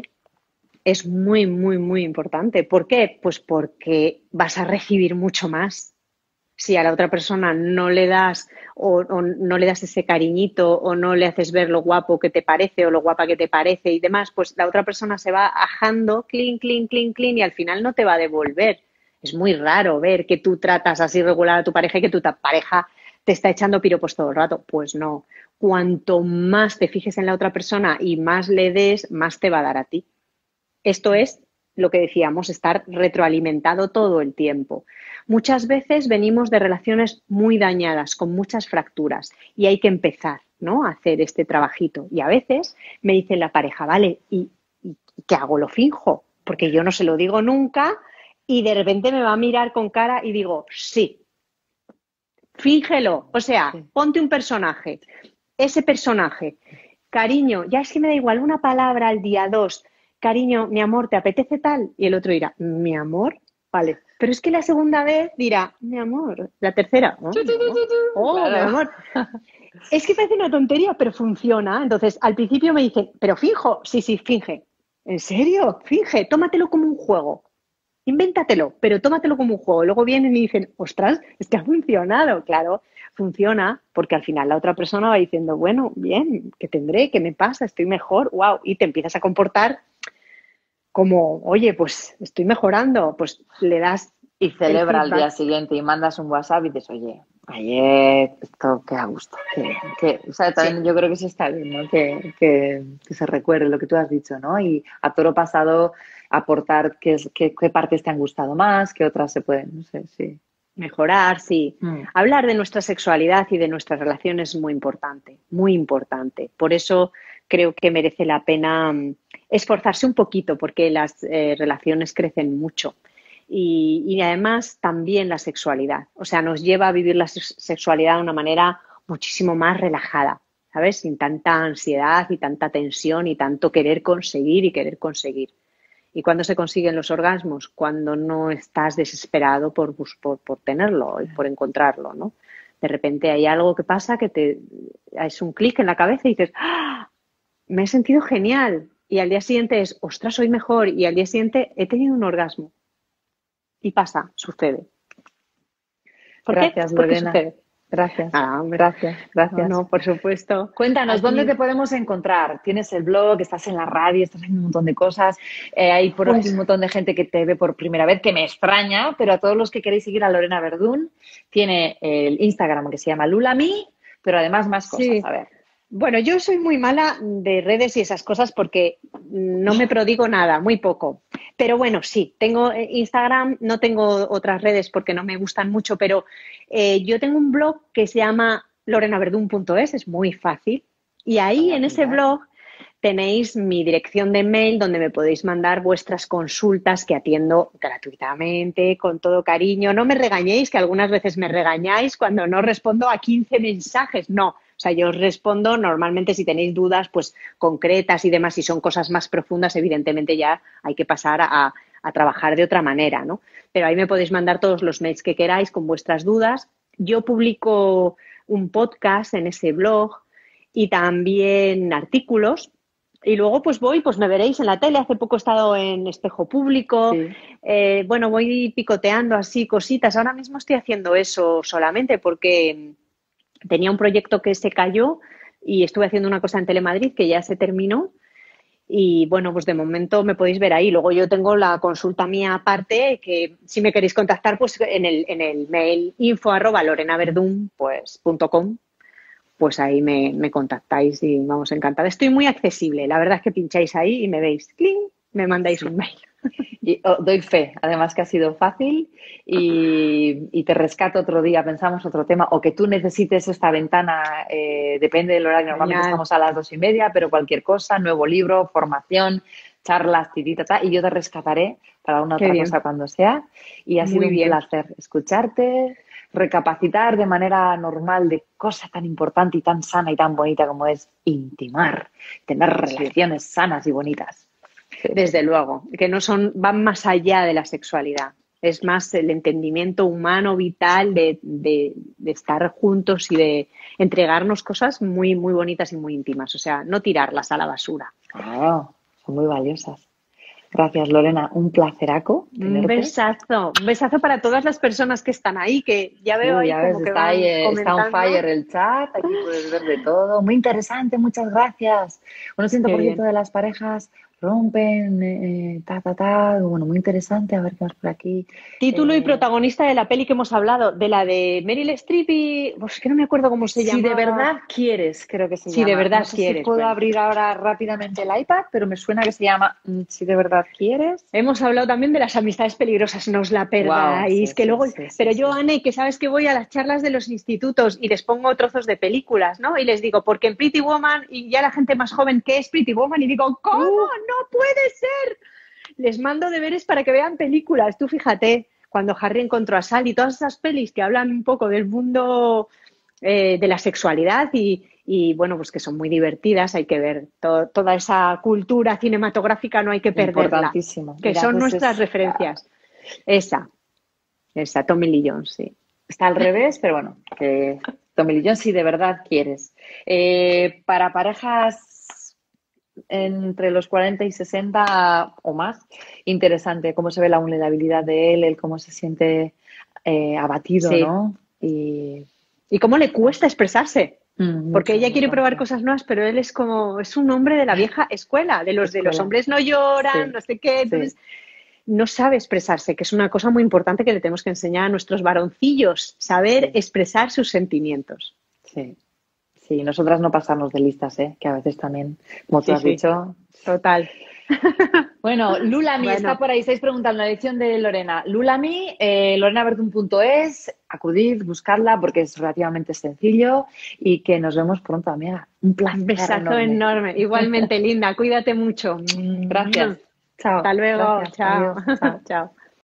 Es muy, muy, muy importante. ¿Por qué? Pues porque vas a recibir mucho más. Si a la otra persona no le das o, o no le das ese cariñito o no le haces ver lo guapo que te parece o lo guapa que te parece y demás, pues la otra persona se va ajando, clean, clean, clean, clean y al final no te va a devolver. Es muy raro ver que tú tratas así regular a tu pareja y que tu ta- pareja te está echando piropos todo el rato. Pues no. Cuanto más te fijes en la otra persona y más le des, más te va a dar a ti. Esto es lo que decíamos, estar retroalimentado todo el tiempo. Muchas veces venimos de relaciones muy dañadas, con muchas fracturas, y hay que empezar, ¿no?, a hacer este trabajito. Y a veces me dice la pareja, vale, ¿y, y qué hago? ¿Lo finjo? Porque yo no se lo digo nunca y de repente me va a mirar con cara y digo, sí, fíngelo. O sea, Sí. ponte un personaje. Ese personaje, cariño, ya es que me da igual una palabra al día, dos, cariño, mi amor, ¿te apetece tal? Y el otro dirá, mi amor, vale. Pero es que la segunda vez dirá, mi amor. La tercera, oh, mi amor. Oh, Claro. mi amor. Es que parece una tontería, pero funciona. Entonces, al principio me dicen, pero finjo. Sí, sí, finge. ¿En serio? Finge. Tómatelo como un juego. Invéntatelo, pero tómatelo como un juego. Luego vienen y dicen, ostras, es que ha funcionado. Claro, funciona porque al final la otra persona va diciendo, bueno, bien, ¿qué tendré? ¿Qué me pasa? Estoy mejor, wow. Y te empiezas a comportar como, oye, pues estoy mejorando. Pues le das Y el celebra al día feedback. siguiente y mandas un WhatsApp y dices, oye, ayer esto qué a gusto. Que, que, o sea, también Sí. yo creo que eso está bien, ¿no? Que, que, que se recuerde lo que tú has dicho, ¿no? Y a toro pasado aportar qué, es- qué, qué partes te han gustado más, qué otras se pueden, no sé, sí. Mejorar, sí. Mm. Hablar de nuestra sexualidad y de nuestras relaciones es muy importante, muy importante. Por eso creo que merece la pena mm, esforzarse un poquito porque las eh, relaciones crecen mucho. Y, y además también la sexualidad. O sea, nos lleva a vivir la sex- sexualidad de una manera muchísimo más relajada, ¿sabes? Sin tanta ansiedad y tanta tensión y tanto querer conseguir y querer conseguir. ¿Y cuándo se consiguen los orgasmos? Cuando no estás desesperado por, bus- por, por tenerlo y por encontrarlo, ¿no? De repente hay algo que pasa que te es un clic en la cabeza y dices, ¡ah! Me he sentido genial. Y al día siguiente es, ostras, soy mejor. Y al día siguiente he tenido un orgasmo. Y pasa, sucede. ¿Por Gracias, qué? Porque Lorena. sucede. Gracias. Ah, hombre. Gracias, No, gracias. no, por supuesto. Cuéntanos, Aquí, ¿dónde te podemos encontrar? Tienes el blog, estás en la radio, estás haciendo un montón de cosas. Eh, hay por aquí pues, un montón de gente que te ve por primera vez, que me extraña, pero a todos los que queréis seguir a Lorena Verdún, tiene el Instagram que se llama Lulami, pero además más cosas. sí. A ver. Bueno, yo soy muy mala de redes y esas cosas porque no me prodigo nada, muy poco. Pero bueno, sí, tengo eh, Instagram, no tengo otras redes porque no me gustan mucho, pero eh, yo tengo un blog que se llama lorenaverdun punto es, es muy fácil. Y ahí Voy a en ese mirar. blog tenéis mi dirección de mail donde me podéis mandar vuestras consultas que atiendo gratuitamente, con todo cariño. No me regañéis, que algunas veces me regañáis cuando no respondo a quince mensajes. No, o sea, yo os respondo normalmente si tenéis dudas pues concretas y demás, si son cosas más profundas, evidentemente ya hay que pasar a, a trabajar de otra manera, ¿no? Pero ahí me podéis mandar todos los mails que queráis con vuestras dudas. Yo publico un podcast en ese blog y también artículos. Y luego pues voy, pues me veréis en la tele. Hace poco he estado en Espejo Público. Sí. Eh, bueno, voy picoteando así cositas. Ahora mismo estoy haciendo eso solamente porque tenía un proyecto que se cayó y estuve haciendo una cosa en Telemadrid que ya se terminó. Y bueno, pues de momento me podéis ver ahí. Luego yo tengo la consulta mía aparte, que si me queréis contactar, pues en el, en el mail info arroba lorenaverdun pues, punto com, pues ahí me, me contactáis y vamos, encantada. Estoy muy accesible. La verdad es que pincháis ahí y me veis, ¡cling!, me mandáis un mail. Y oh, doy fe, además que ha sido fácil y, y te rescato otro día, pensamos otro tema, o que tú necesites esta ventana, eh, depende del horario, normalmente Genial. estamos a las dos y media, pero cualquier cosa, nuevo libro, formación, charlas, titita, ta, y yo te rescataré para una Qué otra bien. cosa cuando sea. Y ha Muy sido un bien. placer escucharte, recapacitar de manera normal de cosa tan importante y tan sana y tan bonita como es intimar, tener relaciones sanas y bonitas. Desde luego, que no son, van más allá de la sexualidad. Es más el entendimiento humano, vital, de, de, de estar juntos y de entregarnos cosas muy, muy bonitas y muy íntimas. O sea, no tirarlas a la basura. Oh, son muy valiosas. Gracias, Lorena. Un placeraco Un tenerte. besazo. Un besazo para todas las personas que están ahí, que ya veo Sí, ahí ya como ves, que está, van ahí, eh, está on comentando. fire el chat, aquí puedes ver de todo. Muy interesante, muchas gracias. Un ciento por ciento Qué de las parejas rompen, eh, ta, ta, ta. Bueno, muy interesante, a ver qué más por aquí. Título y Eh, protagonista de la peli que hemos hablado, de la de Meryl Streep y... Pues que no me acuerdo cómo se Si de llamaba. verdad quieres, creo que se Si llama. de verdad No sé quieres, si puedo bueno. abrir ahora rápidamente el iPad, pero me suena que se llama mm, Si de verdad quieres. Hemos hablado también de las amistades peligrosas, no os la perdáis. Wow, sí, que sí, luego, sí, sí, pero sí. yo, Anne, que sabes que voy a las charlas de los institutos y les pongo trozos de películas, ¿no? Y les digo, porque en Pretty Woman, y ya la gente más joven, ¿qué es Pretty Woman? Y digo, ¿cómo? Uh. ¡No puede ser! Les mando deberes para que vean películas. Tú fíjate, cuando Harry encontró a Sally, todas esas pelis que hablan un poco del mundo eh, de la sexualidad y, y, bueno, pues que son muy divertidas, hay que ver to- toda esa cultura cinematográfica, no hay que perderla. Importantísimo. Que Mira, son pues nuestras es- referencias. Esa, esa, Tommy Lee Jones, sí. Está al revés, pero bueno, que Tommy Lee Jones, si de verdad quieres. Eh, para parejas entre los cuarenta y sesenta o más, interesante cómo se ve la vulnerabilidad de él, el cómo se siente eh, abatido, Sí. ¿no? Y ¿Y cómo le cuesta expresarse? mm, Porque mucho, ella quiere mucho, probar mucho. cosas nuevas, pero él es como, es un hombre de la vieja escuela, de los de los Escuela. hombres no lloran, Sí, no sé qué, sí. entonces no sabe expresarse, que es una cosa muy importante que le tenemos que enseñar a nuestros varoncillos, saber Sí. expresar sus sentimientos. Sí, sí, nosotras no pasarnos de listas, ¿eh? Que a veces también, como tú Sí, has sí. dicho. Total. Bueno, Lulami Bueno. está por ahí, estáis preguntando la edición de Lorena. Lulami, eh, lorenaverdun punto es, acudid, buscarla porque es relativamente sencillo y que nos vemos pronto, amiga. Un placer Un besazo enorme. enorme. Igualmente, Linda, cuídate mucho. Gracias. Chao. Hasta luego. Gracias. Chao. Adiós. Chao. Chao.